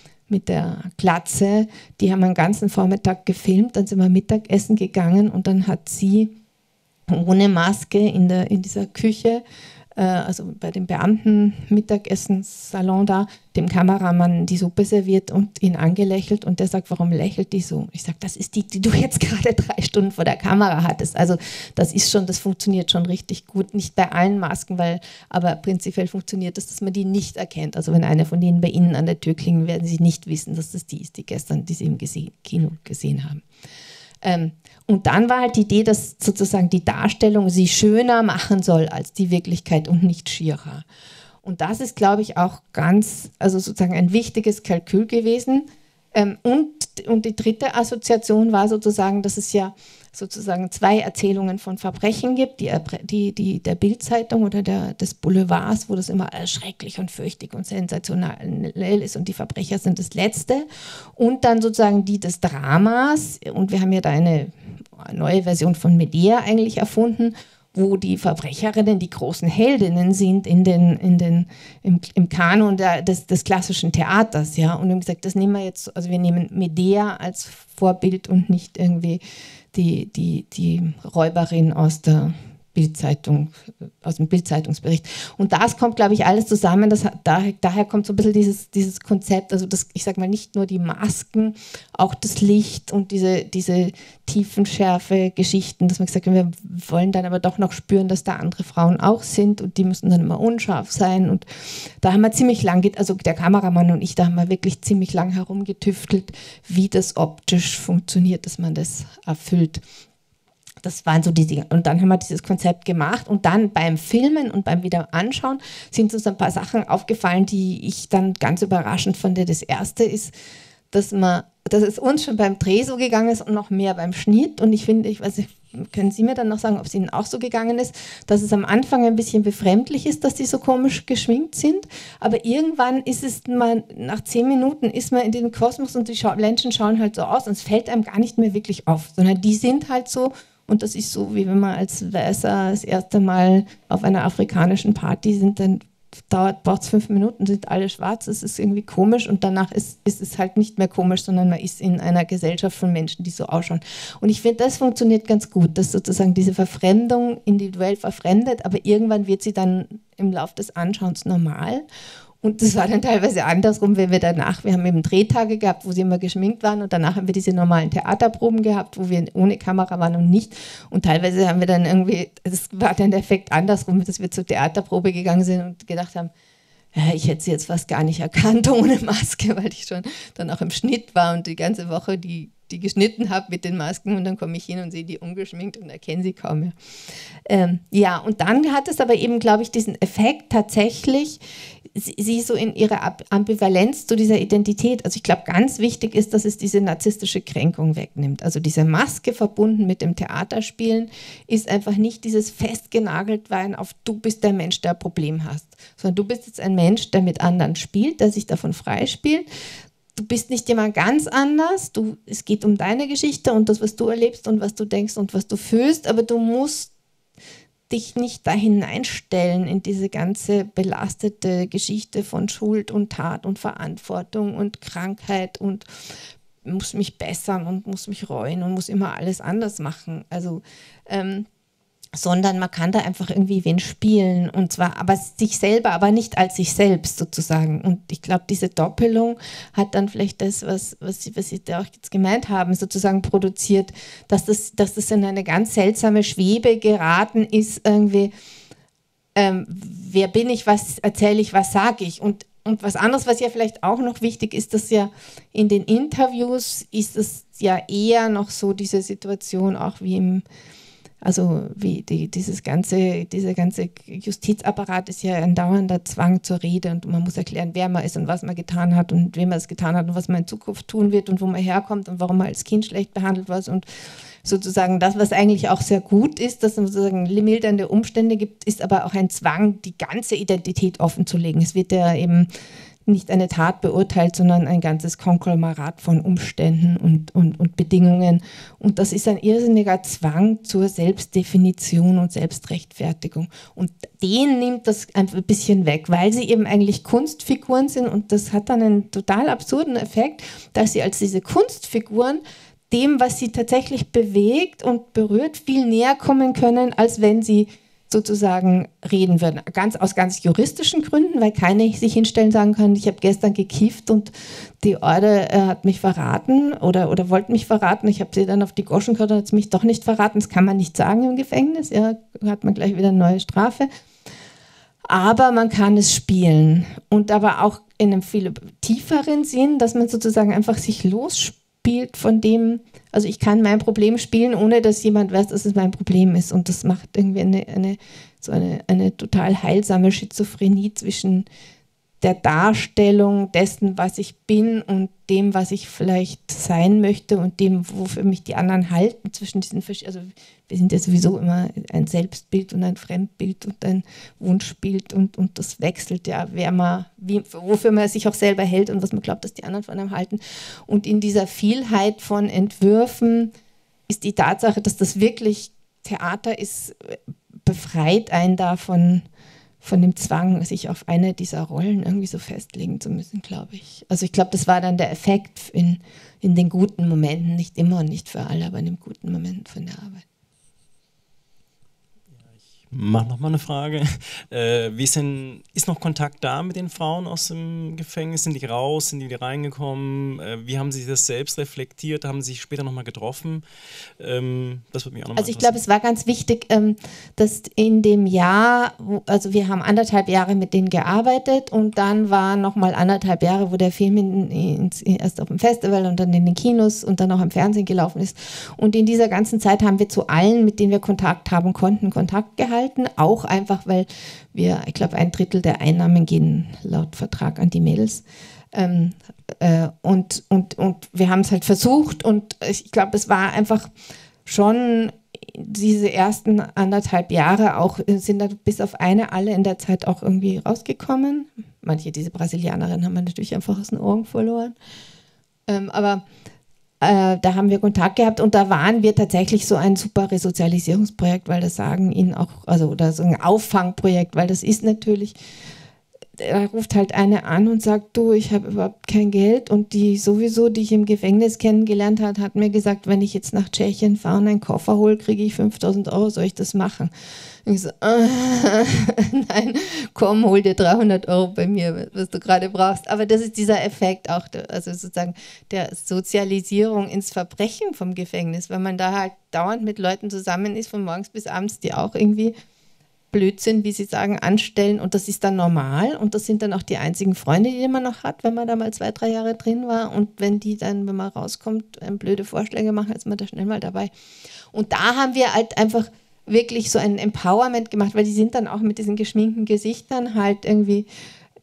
Glatze, die haben einen ganzen Vormittag gefilmt, dann sind wir Mittagessen gegangen und dann hat sie ohne Maske in dieser Küche, also bei dem Beamten-Mittagessenssalon da, dem Kameramann die Suppe serviert und ihn angelächelt, und der sagt, warum lächelt die so? Ich sage, das ist die du jetzt gerade 3 Stunden vor der Kamera hattest. Also das funktioniert schon richtig gut. Nicht bei allen Masken, aber prinzipiell funktioniert das, dass man die nicht erkennt. Also wenn eine von denen bei Ihnen an der Tür klingelt, werden Sie nicht wissen, dass das die ist, die Sie im Kino gesehen haben. Und dann war halt die Idee, dass sozusagen die Darstellung sie schöner machen soll als die Wirklichkeit und nicht schierer. Und das ist, glaube ich, auch also sozusagen ein wichtiges Kalkül gewesen. Und die dritte Assoziation war sozusagen, dass es ja sozusagen 2 Erzählungen von Verbrechen gibt, die der Bild-Zeitung oder des Boulevards, wo das immer schrecklich und fürchtig und sensationell ist und die Verbrecher sind das Letzte, und dann sozusagen die des Dramas, und wir haben ja da eine neue Version von Medea eigentlich erfunden, wo die Verbrecherinnen die großen Heldinnen sind im Kanon des klassischen Theaters, ja, und wir haben gesagt, das nehmen wir jetzt, also wir nehmen Medea als Vorbild und nicht irgendwie die Räuberin aus der Bild-Zeitung, aus dem Bild-Zeitungsbericht. Und das kommt, glaube ich, alles zusammen. Daher kommt so ein bisschen dieses Konzept, also ich sage mal, nicht nur die Masken, auch das Licht und diese tiefenschärfe Geschichten, dass man gesagt hat, wir wollen dann aber doch noch spüren, dass da andere Frauen auch sind, und die müssen dann immer unscharf sein. Und da haben wir ziemlich lang, also der Kameramann und ich, da haben wir wirklich ziemlich lang herumgetüftelt, wie das optisch funktioniert, dass man das erfüllt. Das waren so die Dinge. Und dann haben wir dieses Konzept gemacht, und dann beim Filmen und beim Wiederanschauen sind uns ein paar Sachen aufgefallen, die ich dann ganz überraschend fand. Das erste ist, dass es uns schon beim Dreh so gegangen ist und noch mehr beim Schnitt. Und ich finde, können Sie mir dann noch sagen, ob es Ihnen auch so gegangen ist, dass es am Anfang ein bisschen befremdlich ist, dass die so komisch geschminkt sind, aber irgendwann ist es nach 10 Minuten ist man in den Kosmos und die Menschen schauen halt so aus und es fällt einem gar nicht mehr wirklich auf, sondern die sind halt so. Und das ist so, wie wenn man als Weißer das erste Mal auf einer afrikanischen Party sind, dann braucht es 5 Minuten, sind alle schwarz, es ist irgendwie komisch, und danach ist es halt nicht mehr komisch, sondern man ist in einer Gesellschaft von Menschen, die so ausschauen. Und ich finde, das funktioniert ganz gut, dass sozusagen diese Verfremdung individuell verfremdet, aber irgendwann wird sie dann im Laufe des Anschauens normal. Und das war dann teilweise andersrum, wenn wir haben eben Drehtage gehabt, wo sie immer geschminkt waren, und danach haben wir diese normalen Theaterproben gehabt, wo wir ohne Kamera waren und nicht. Und teilweise haben wir dann irgendwie, das war dann der Effekt andersrum, dass wir zur Theaterprobe gegangen sind und gedacht haben, ich hätte sie jetzt fast gar nicht erkannt ohne Maske, weil ich schon dann auch im Schnitt war und die ganze Woche die geschnitten habe mit den Masken, und dann komme ich hin und sehe die ungeschminkt und erkenne sie kaum mehr. Und dann hat es aber eben, glaube ich, diesen Effekt tatsächlich, sie so in ihrer Ambivalenz zu dieser Identität, also ich glaube, ganz wichtig ist, dass es diese narzisstische Kränkung wegnimmt. Also diese Maske verbunden mit dem Theaterspielen ist einfach nicht dieses Festgenageltsein auf du bist der Mensch, der ein Problem hast, sondern du bist jetzt ein Mensch, der mit anderen spielt, der sich davon freispielt. Du bist nicht jemand ganz anders, es geht um deine Geschichte und das, was du erlebst und was du denkst und was du fühlst, aber du musst dich nicht da hineinstellen in diese ganze belastete Geschichte von Schuld und Tat und Verantwortung und Krankheit und muss mich bessern und muss mich reuen und muss immer alles anders machen. Also, sondern man kann da einfach irgendwie wen spielen und zwar aber sich selber, aber nicht als sich selbst sozusagen. Und ich glaube, diese Doppelung hat dann vielleicht das, was Sie da auch jetzt gemeint haben, sozusagen produziert, dass das in eine ganz seltsame Schwebe geraten ist, irgendwie, wer bin ich, was erzähle ich, was sage ich und was anderes, was ja vielleicht auch noch wichtig ist, dass ja in den Interviews ist es ja eher noch so diese Situation auch wie dieser ganze Justizapparat ist ja ein dauernder Zwang zur Rede und man muss erklären, wer man ist und was man getan hat und wem man es getan hat und was man in Zukunft tun wird und wo man herkommt und warum man als Kind schlecht behandelt wird und sozusagen das, was eigentlich auch sehr gut ist, dass es sozusagen mildernde Umstände gibt, ist aber auch ein Zwang, die ganze Identität offenzulegen. Es wird ja eben nicht eine Tat beurteilt, sondern ein ganzes Konglomerat von Umständen und Bedingungen. Und das ist ein irrsinniger Zwang zur Selbstdefinition und Selbstrechtfertigung. Und den nimmt das einfach ein bisschen weg, weil sie eben eigentlich Kunstfiguren sind. Und das hat dann einen total absurden Effekt, dass sie als diese Kunstfiguren dem, was sie tatsächlich bewegt und berührt, viel näher kommen können, als wenn sie sozusagen reden würden. Aus ganz juristischen Gründen, weil keiner sich hinstellen sagen kann, ich habe gestern gekifft und die Orde hat mich verraten oder wollte mich verraten. Ich habe sie dann auf die Goschen gehört und hat sie mich doch nicht verraten. Das kann man nicht sagen im Gefängnis. Ja, hat man gleich wieder eine neue Strafe. Aber man kann es spielen. Und aber auch in einem viel tieferen Sinn, dass man sozusagen einfach sich losspielt von dem, also ich kann mein Problem spielen, ohne dass jemand weiß, dass es mein Problem ist. Und das macht irgendwie eine total heilsame Schizophrenie zwischen der Darstellung dessen, was ich bin und dem, was ich vielleicht sein möchte und dem, wofür mich die anderen halten, zwischen diesen verschiedenen, also wir sind ja sowieso immer ein Selbstbild und ein Fremdbild und ein Wunschbild und das wechselt ja, wofür man sich auch selber hält und was man glaubt, dass die anderen von einem halten. Und in dieser Vielheit von Entwürfen ist die Tatsache, dass das wirklich Theater ist, befreit einen davon, von dem Zwang, sich auf eine dieser Rollen irgendwie so festlegen zu müssen, glaube ich. Also ich glaube, das war dann der Effekt in den guten Momenten, nicht immer und nicht für alle, aber in den guten Momenten von der Arbeit. Mach noch mal eine Frage. Ist noch Kontakt da mit den Frauen aus dem Gefängnis? Sind die raus? Sind die reingekommen? Wie haben sie das selbst reflektiert? Haben sie sich später noch mal getroffen? Das würde mich auch noch mal Also ich glaube, es war ganz wichtig, dass in dem Jahr, also wir haben 1,5 Jahre mit denen gearbeitet und dann war noch mal 1,5 Jahre, wo der Film erst auf dem Festival und dann in den Kinos und dann auch im Fernsehen gelaufen ist. Und in dieser ganzen Zeit haben wir zu allen, mit denen wir Kontakt haben konnten, Kontakt gehalten. Auch einfach, weil ich glaube, 1/3 der Einnahmen gehen laut Vertrag an die Mädels. Und wir haben es halt versucht und ich glaube, es war einfach schon diese ersten 1,5 Jahre auch, sind da bis auf eine alle in der Zeit auch irgendwie rausgekommen. Diese Brasilianerinnen haben wir natürlich einfach aus den Augen verloren. Aber da haben wir Kontakt gehabt und da waren wir tatsächlich so ein super Resozialisierungsprojekt, weil das sagen ihnen auch, oder so ein Auffangprojekt, weil das ist natürlich, da ruft halt eine an und sagt, du, ich habe überhaupt kein Geld und die sowieso, die ich im Gefängnis kennengelernt habe, hat mir gesagt, wenn ich jetzt nach Tschechien fahre und einen Koffer hole, kriege ich 5.000 Euro, soll ich das machen? Und ich so, nein, komm, hol dir 300 Euro bei mir, was du gerade brauchst. Aber das ist dieser Effekt auch, also sozusagen der Sozialisierung ins Verbrechen vom Gefängnis, wenn man da halt dauernd mit Leuten zusammen ist, von morgens bis abends, die auch irgendwie Blödsinn, wie sie sagen, anstellen und das ist dann normal und das sind dann auch die einzigen Freunde, die man noch hat, wenn man da mal 2-3 Jahre drin war und wenn die dann, wenn man rauskommt, blöde Vorschläge machen, ist man da schnell mal dabei. Und da haben wir halt einfach wirklich so ein Empowerment gemacht, weil die sind dann auch mit diesen geschminkten Gesichtern halt irgendwie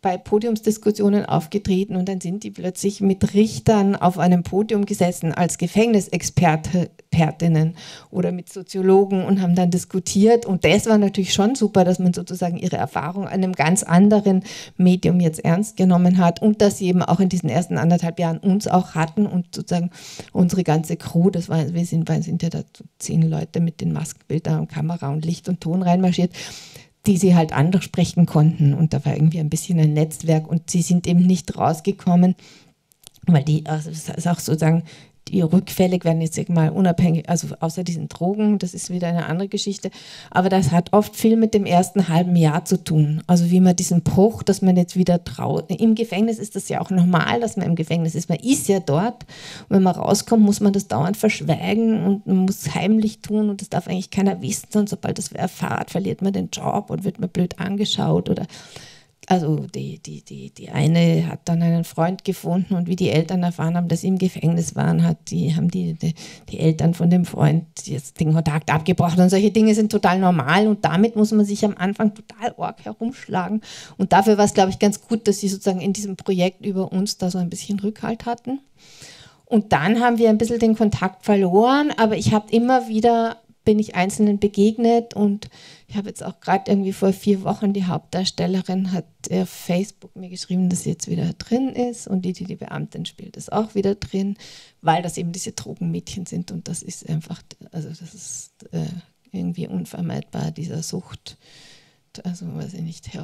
bei Podiumsdiskussionen aufgetreten und dann sind die plötzlich mit Richtern auf einem Podium gesessen als Gefängnisexpertinnen oder mit Soziologen und haben dann diskutiert. Und das war natürlich schon super, dass man sozusagen ihre Erfahrung an einem ganz anderen Medium jetzt ernst genommen hat und dass sie eben auch in diesen ersten 1,5 Jahren uns auch hatten und sozusagen unsere ganze Crew, wir sind ja da 10 Leute mit den Maskenbildern und Kamera und Licht und Ton reinmarschiert, die sie halt ansprechen konnten. Und da war irgendwie ein bisschen ein Netzwerk und sie sind eben nicht rausgekommen, weil das ist auch sozusagen, die rückfällig werden jetzt mal unabhängig, also außer diesen Drogen, das ist wieder eine andere Geschichte, aber das hat oft viel mit dem ersten halben Jahr zu tun. Also wie man diesen Bruch, dass man jetzt wieder im Gefängnis ist das ja auch normal, dass man im Gefängnis ist, man ist ja dort und wenn man rauskommt, muss man das dauernd verschweigen und man muss heimlich tun und das darf eigentlich keiner wissen und sobald das wer erfahrt, verliert man den Job und wird man blöd angeschaut oder also die eine hat dann einen Freund gefunden und wie die Eltern erfahren haben, dass sie im Gefängnis waren, haben die Eltern von dem Freund jetzt den Kontakt abgebrochen und solche Dinge sind total normal und damit muss man sich am Anfang total arg herumschlagen und dafür war es, glaube ich, ganz gut, dass sie sozusagen in diesem Projekt über uns da so ein bisschen Rückhalt hatten und dann haben wir ein bisschen den Kontakt verloren, aber ich habe immer wieder bin ich Einzelnen begegnet und ich habe jetzt auch gerade irgendwie vor 4 Wochen, die Hauptdarstellerin hat auf Facebook mir geschrieben, dass sie jetzt wieder drin ist und die Beamtin spielt ist auch wieder drin, weil das eben diese Drogenmädchen sind und das ist einfach, also das ist irgendwie unvermeidbar, dieser Sucht, also weiß ich nicht,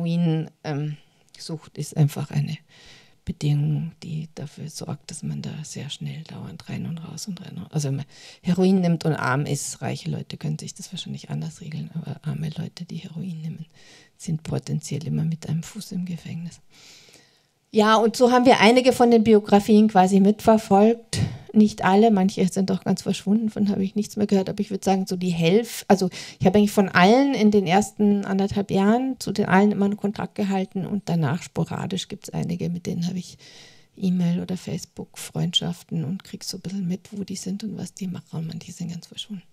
Heroinsucht ist einfach eine Bedingung, die dafür sorgt, dass man da sehr schnell dauernd rein und raus. Also wenn man Heroin nimmt und arm ist, reiche Leute können sich das wahrscheinlich anders regeln, aber arme Leute, die Heroin nehmen, sind potenziell immer mit einem Fuß im Gefängnis. Ja, und so haben wir einige von den Biografien quasi mitverfolgt. Nicht alle, manche sind auch ganz verschwunden, von habe ich nichts mehr gehört, aber ich würde sagen, so die Hälfte, also ich habe eigentlich von allen in den ersten 1,5 Jahren zu den allen immer einen Kontakt gehalten und danach sporadisch gibt es einige, mit denen habe ich E-Mail oder Facebook-Freundschaften und kriege so ein bisschen mit, wo die sind und was die machen und manche sind ganz verschwunden.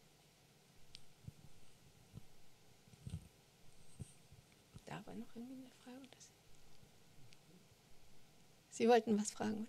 Da war noch irgendwie eine Frage. Sie wollten was fragen?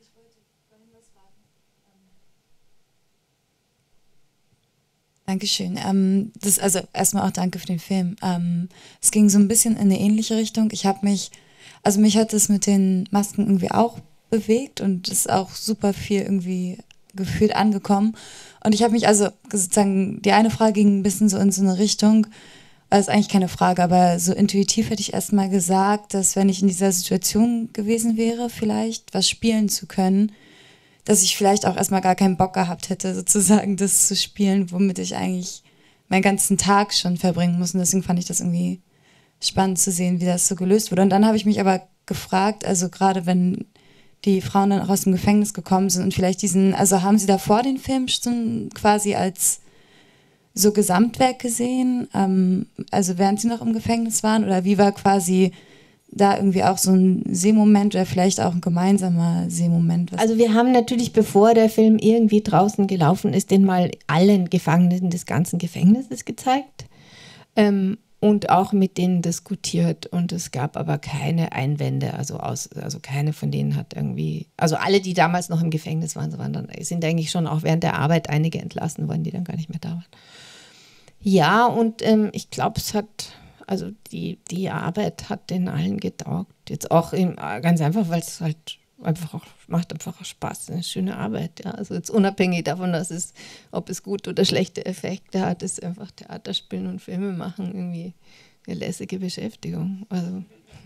Dankeschön. Also erstmal auch danke für den Film. Es ging so ein bisschen in eine ähnliche Richtung. mich hat es mit den Masken irgendwie auch bewegt und ist auch super viel irgendwie gefühlt angekommen. Und ich habe mich also sozusagen, die eine Frage ging ein bisschen so in so eine Richtung, also ist eigentlich keine Frage, aber so intuitiv hätte ich erstmal gesagt, dass wenn ich in dieser Situation gewesen wäre, vielleicht was spielen zu können, dass ich vielleicht auch erstmal gar keinen Bock gehabt hätte, sozusagen das zu spielen, womit ich eigentlich meinen ganzen Tag schon verbringen muss. Und deswegen fand ich das irgendwie spannend zu sehen, wie das so gelöst wurde. Und dann habe ich mich aber gefragt, also gerade wenn die Frauen dann auch aus dem Gefängnis gekommen sind und vielleicht also haben Sie davor den Film schon quasi als so Gesamtwerk gesehen, also während Sie noch im Gefängnis waren? Oder wie war quasi da irgendwie auch so ein Sehmoment oder vielleicht auch ein gemeinsamer Sehmoment? Also wir haben natürlich, bevor der Film irgendwie draußen gelaufen ist, den mal allen Gefangenen des ganzen Gefängnisses gezeigt und auch mit denen diskutiert und es gab aber keine Einwände, also keine von denen hat irgendwie, also alle, die damals noch im Gefängnis waren, sind eigentlich schon auch während der Arbeit einige entlassen worden, die dann gar nicht mehr da waren. Ja, und ich glaube, also die Arbeit hat den allen getaugt. Jetzt auch ganz einfach, weil es halt macht einfach auch Spaß, eine schöne Arbeit. Ja. Also jetzt unabhängig davon, ob es gute oder schlechte Effekte hat, ist einfach Theater spielen und Filme machen irgendwie eine lässige Beschäftigung. Also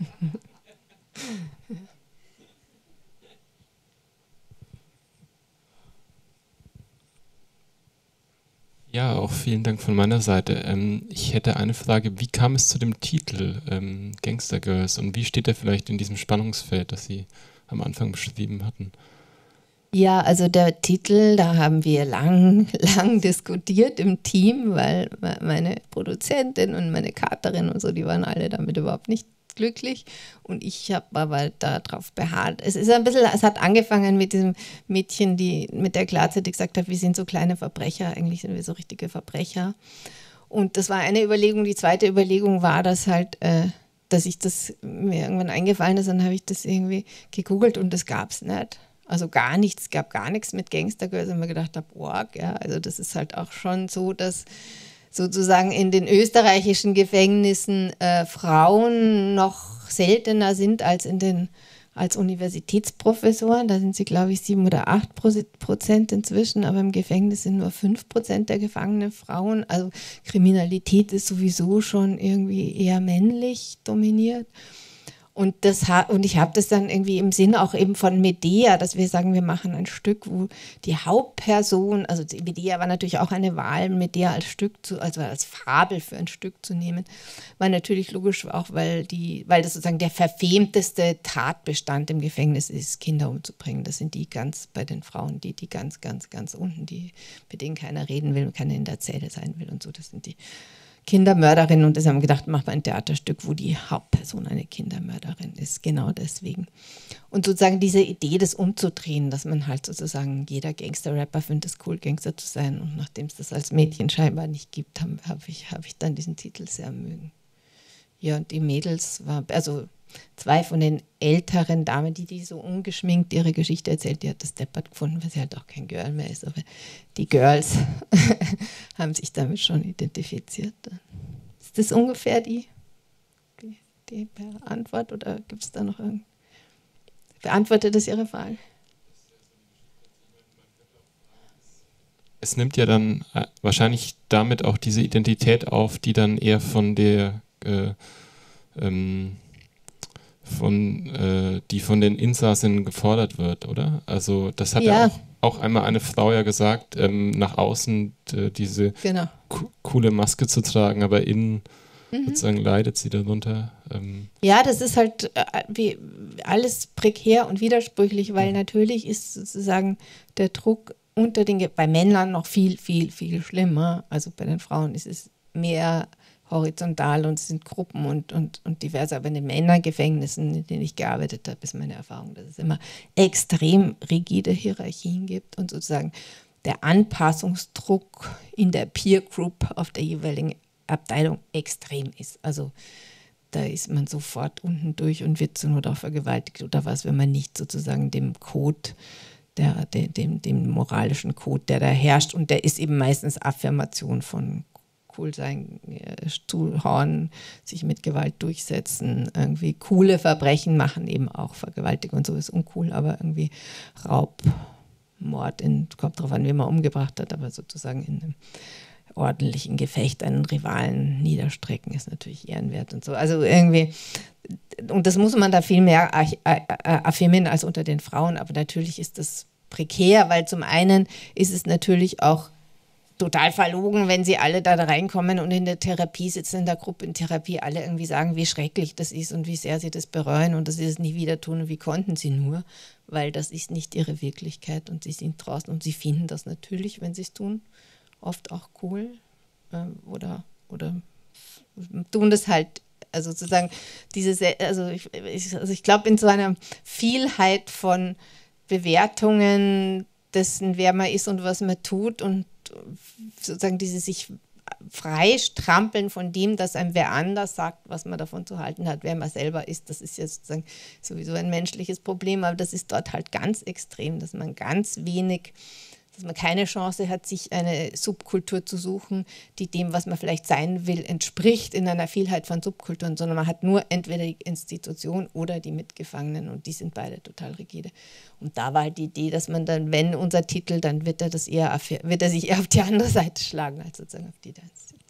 Ja, auch vielen Dank von meiner Seite. Ich hätte eine Frage, wie kam es zu dem Titel Gangster Girls und wie steht er vielleicht in diesem Spannungsfeld, das Sie am Anfang beschrieben hatten? Ja, also der Titel, da haben wir lang diskutiert im Team, weil meine Produzentin und meine Katerin und so, die waren alle damit überhaupt nicht glücklich und ich habe aber darauf beharrt. Es hat angefangen mit diesem Mädchen, die mit der Glatze, die gesagt hat, wir sind so kleine Verbrecher, eigentlich sind wir so richtige Verbrecher. Und das war eine Überlegung. Die zweite Überlegung war, dass halt dass ich das mir irgendwann eingefallen ist, dann habe ich das irgendwie gegoogelt und das gab es nicht. Also gar nichts, es gab gar nichts mit Gangster Girls und mir gedacht habe, ja, also das ist halt auch schon so, dass sozusagen in den österreichischen Gefängnissen Frauen noch seltener sind als Universitätsprofessoren. Da sind sie, glaube ich, 7 oder 8% inzwischen, aber im Gefängnis sind nur 5% der Gefangenen Frauen. Also Kriminalität ist sowieso schon irgendwie eher männlich dominiert. Und ich habe das dann irgendwie im Sinn auch eben von Medea, dass wir sagen, wir machen ein Stück, wo die Hauptperson, also Medea war natürlich auch eine Wahl, Medea als also als Fabel für ein Stück zu nehmen, war natürlich logisch auch, weil das sozusagen der verfemteste Tatbestand im Gefängnis ist, Kinder umzubringen. Das sind die ganz bei den Frauen, die ganz, ganz, ganz unten, mit denen keiner reden will und keiner in der Zelle sein will und so. Das sind die Kindermörderin und deshalb haben wir gedacht, machen wir ein Theaterstück, wo die Hauptperson eine Kindermörderin ist, genau deswegen. Und sozusagen diese Idee, das umzudrehen, dass man halt sozusagen, jeder Gangster-Rapper findet es cool, Gangster zu sein und nachdem es das als Mädchen scheinbar nicht gibt, habe ich dann diesen Titel sehr mögen. Ja, und die Mädels also 2 von den älteren Damen, die so ungeschminkt ihre Geschichte erzählt, die hat das deppert gefunden, weil sie halt auch kein Girl mehr ist. Aber die Girls haben sich damit schon identifiziert. Ist das ungefähr die Antwort oder gibt es da noch irgendwas? Beantwortet das Ihre Frage? Es nimmt ja dann wahrscheinlich damit auch diese Identität auf, die dann eher von der die von den Insassen gefordert wird, oder? Also das hat ja auch einmal eine Frau ja gesagt, nach außen diese coole Maske zu tragen, aber innen sozusagen leidet sie darunter. Ja, das ist halt wie alles prekär und widersprüchlich, weil natürlich ist sozusagen der Druck bei Männern noch viel, viel, viel schlimmer. Also bei den Frauen ist es mehr horizontal und es sind Gruppen und diverse, aber in den Männergefängnissen, in denen ich gearbeitet habe, ist meine Erfahrung, dass es immer extrem rigide Hierarchien gibt und sozusagen der Anpassungsdruck in der Peer Group auf der jeweiligen Abteilung extrem ist. Also da ist man sofort unten durch und wird zur Not auch vergewaltigt oder was, wenn man nicht sozusagen dem Code, dem moralischen Code, der da herrscht, und der ist eben meistens Affirmation von cool sein, zuhauen, sich mit Gewalt durchsetzen, irgendwie coole Verbrechen machen, eben auch Vergewaltigung und so ist uncool, aber irgendwie Raub, Mord, kommt drauf an, wie man umgebracht hat, aber sozusagen in einem ordentlichen Gefecht einen Rivalen niederstrecken ist natürlich ehrenwert und so. Also irgendwie, und das muss man da viel mehr affirmieren als unter den Frauen, aber natürlich ist das prekär, weil zum einen ist es natürlich auch total verlogen, wenn sie alle da reinkommen und in der Therapie sitzen, in der Gruppe in Therapie, alle irgendwie sagen, wie schrecklich das ist und wie sehr sie das bereuen und dass sie das nie wieder tun und wie konnten sie nur, weil das ist nicht ihre Wirklichkeit und sie sind draußen und sie finden das natürlich, wenn sie es tun, oft auch cool oder tun das halt, also sozusagen ich glaube in so einer Vielheit von Bewertungen dessen, wer man ist und was man tut und sozusagen dieses sich freistrampeln von dem, dass einem wer anders sagt, was man davon zu halten hat, wer man selber ist, das ist ja sozusagen sowieso ein menschliches Problem, aber das ist dort halt ganz extrem, dass man keine Chance hat, sich eine Subkultur zu suchen, die dem, was man vielleicht sein will, entspricht in einer Vielheit von Subkulturen, sondern man hat nur entweder die Institution oder die Mitgefangenen und die sind beide total rigide. Und da war halt die Idee, dass man dann, wenn unser Titel, dann wird er sich eher auf die andere Seite schlagen, als sozusagen auf die der Institution.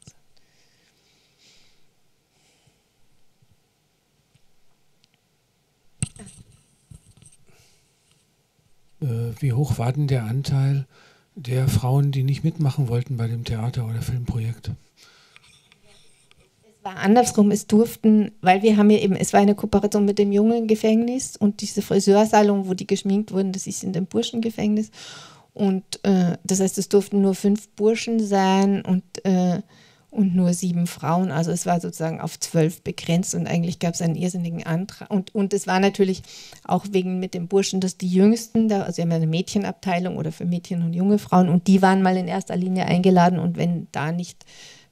Wie hoch war denn der Anteil der Frauen, die nicht mitmachen wollten bei dem Theater- oder Filmprojekt? Es war andersrum, es war eine Kooperation mit dem Jungen-Gefängnis und diese Friseursalon, wo die geschminkt wurden, das ist in dem Burschengefängnis. Und das heißt, es durften nur 5 Burschen sein und nur 7 Frauen, also es war sozusagen auf 12 begrenzt und eigentlich gab es einen irrsinnigen Antrag und es war natürlich auch wegen mit den Burschen, dass die Jüngsten, also wir haben eine Mädchenabteilung oder für Mädchen und junge Frauen und die waren mal in erster Linie eingeladen und wenn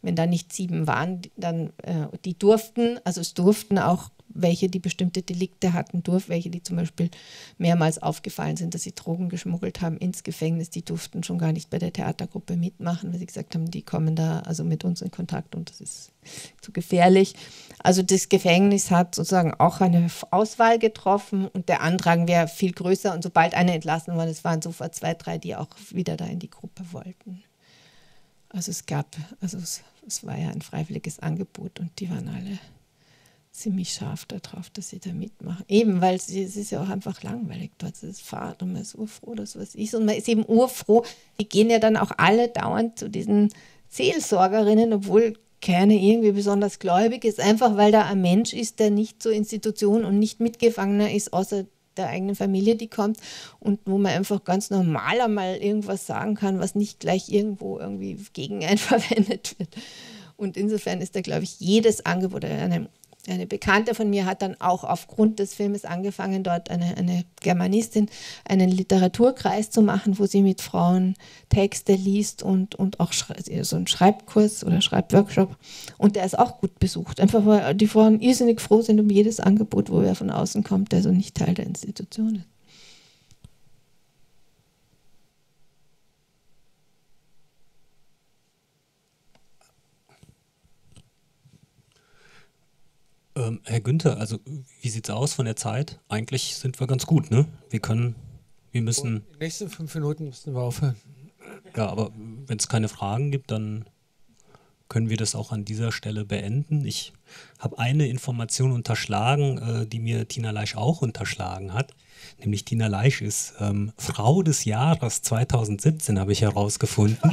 wenn da nicht 7 waren, dann die durften, also es durften auch welche, die bestimmte Delikte hatten, welche, die zum Beispiel mehrmals aufgefallen sind, dass sie Drogen geschmuggelt haben ins Gefängnis, die durften schon gar nicht bei der Theatergruppe mitmachen, weil sie gesagt haben, die kommen da also mit uns in Kontakt und das ist zu gefährlich. Also das Gefängnis hat sozusagen auch eine Auswahl getroffen und der Andrang wäre viel größer und sobald eine entlassen wurde, es waren sofort 2, 3, die auch wieder da in die Gruppe wollten. Also es war ja ein freiwilliges Angebot und die waren alle ziemlich scharf darauf, dass sie da mitmachen. Eben, weil es ist ja auch einfach langweilig dort, es ist Fahrt und man ist urfroh, dass was ist und man ist eben urfroh, die gehen ja dann auch alle dauernd zu diesen Seelsorgerinnen, obwohl keine irgendwie besonders gläubig ist, einfach weil da ein Mensch ist, der nicht zur Institution und nicht Mitgefangener ist, außer der eigenen Familie, die kommt und wo man einfach ganz normal einmal irgendwas sagen kann, was nicht gleich irgendwo irgendwie gegen einen verwendet wird. Und insofern ist da, glaube ich, jedes Angebot, eine Bekannte von mir hat dann auch aufgrund des Filmes angefangen, dort eine Germanistin, einen Literaturkreis zu machen, wo sie mit Frauen Texte liest und auch so einen Schreibkurs oder Schreibworkshop. Und der ist auch gut besucht. Einfach weil die Frauen irrsinnig froh sind um jedes Angebot, wo wer von außen kommt, der so nicht Teil der Institution ist. Herr Günther, also wie sieht es aus von der Zeit? Eigentlich sind wir ganz gut, ne? Wir müssen... Die nächsten 5 Minuten müssen wir aufhören. Ja, aber wenn es keine Fragen gibt, dann können wir das auch an dieser Stelle beenden. Ich habe eine Information unterschlagen, die mir Tina Leisch auch unterschlagen hat. Nämlich Tina Leisch ist Frau des Jahres 2017, habe ich herausgefunden.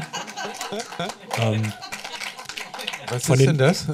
Was ist denn das?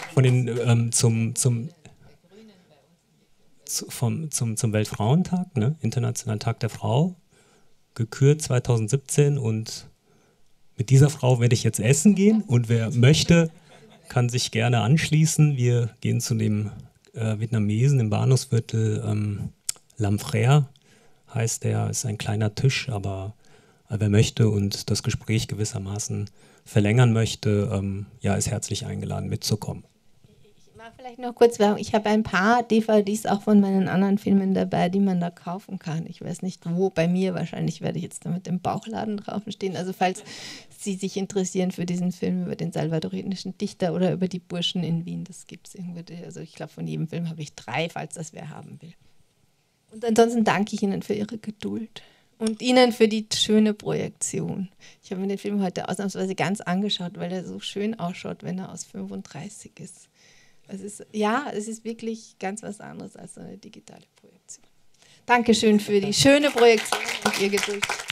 Zum Weltfrauentag, ne? Internationalen Tag der Frau, gekürt 2017 und mit dieser Frau werde ich jetzt essen gehen und wer möchte, kann sich gerne anschließen. Wir gehen zu dem Vietnamesen im Bahnhofsviertel Lamfrère, heißt der, ist ein kleiner Tisch, aber wer möchte und das Gespräch gewissermaßen verlängern möchte, ist herzlich eingeladen mitzukommen. Ich mache vielleicht noch kurz Werbung. Ich habe ein paar DVDs auch von meinen anderen Filmen dabei, die man da kaufen kann. Ich weiß nicht wo, bei mir wahrscheinlich werde ich jetzt da mit dem Bauchladen drauf stehen. Also falls Sie sich interessieren für diesen Film über den salvadorinischen Dichter oder über die Burschen in Wien, das gibt es irgendwie. Also ich glaube, von jedem Film habe ich 3, falls das wer haben will. Und ansonsten danke ich Ihnen für Ihre Geduld. Und Ihnen für die schöne Projektion. Ich habe mir den Film heute ausnahmsweise ganz angeschaut, weil er so schön ausschaut, wenn er aus 35 ist. Es ist wirklich ganz was anderes als eine digitale Projektion. Dankeschön für die schöne Projektion und Ihr Geduld.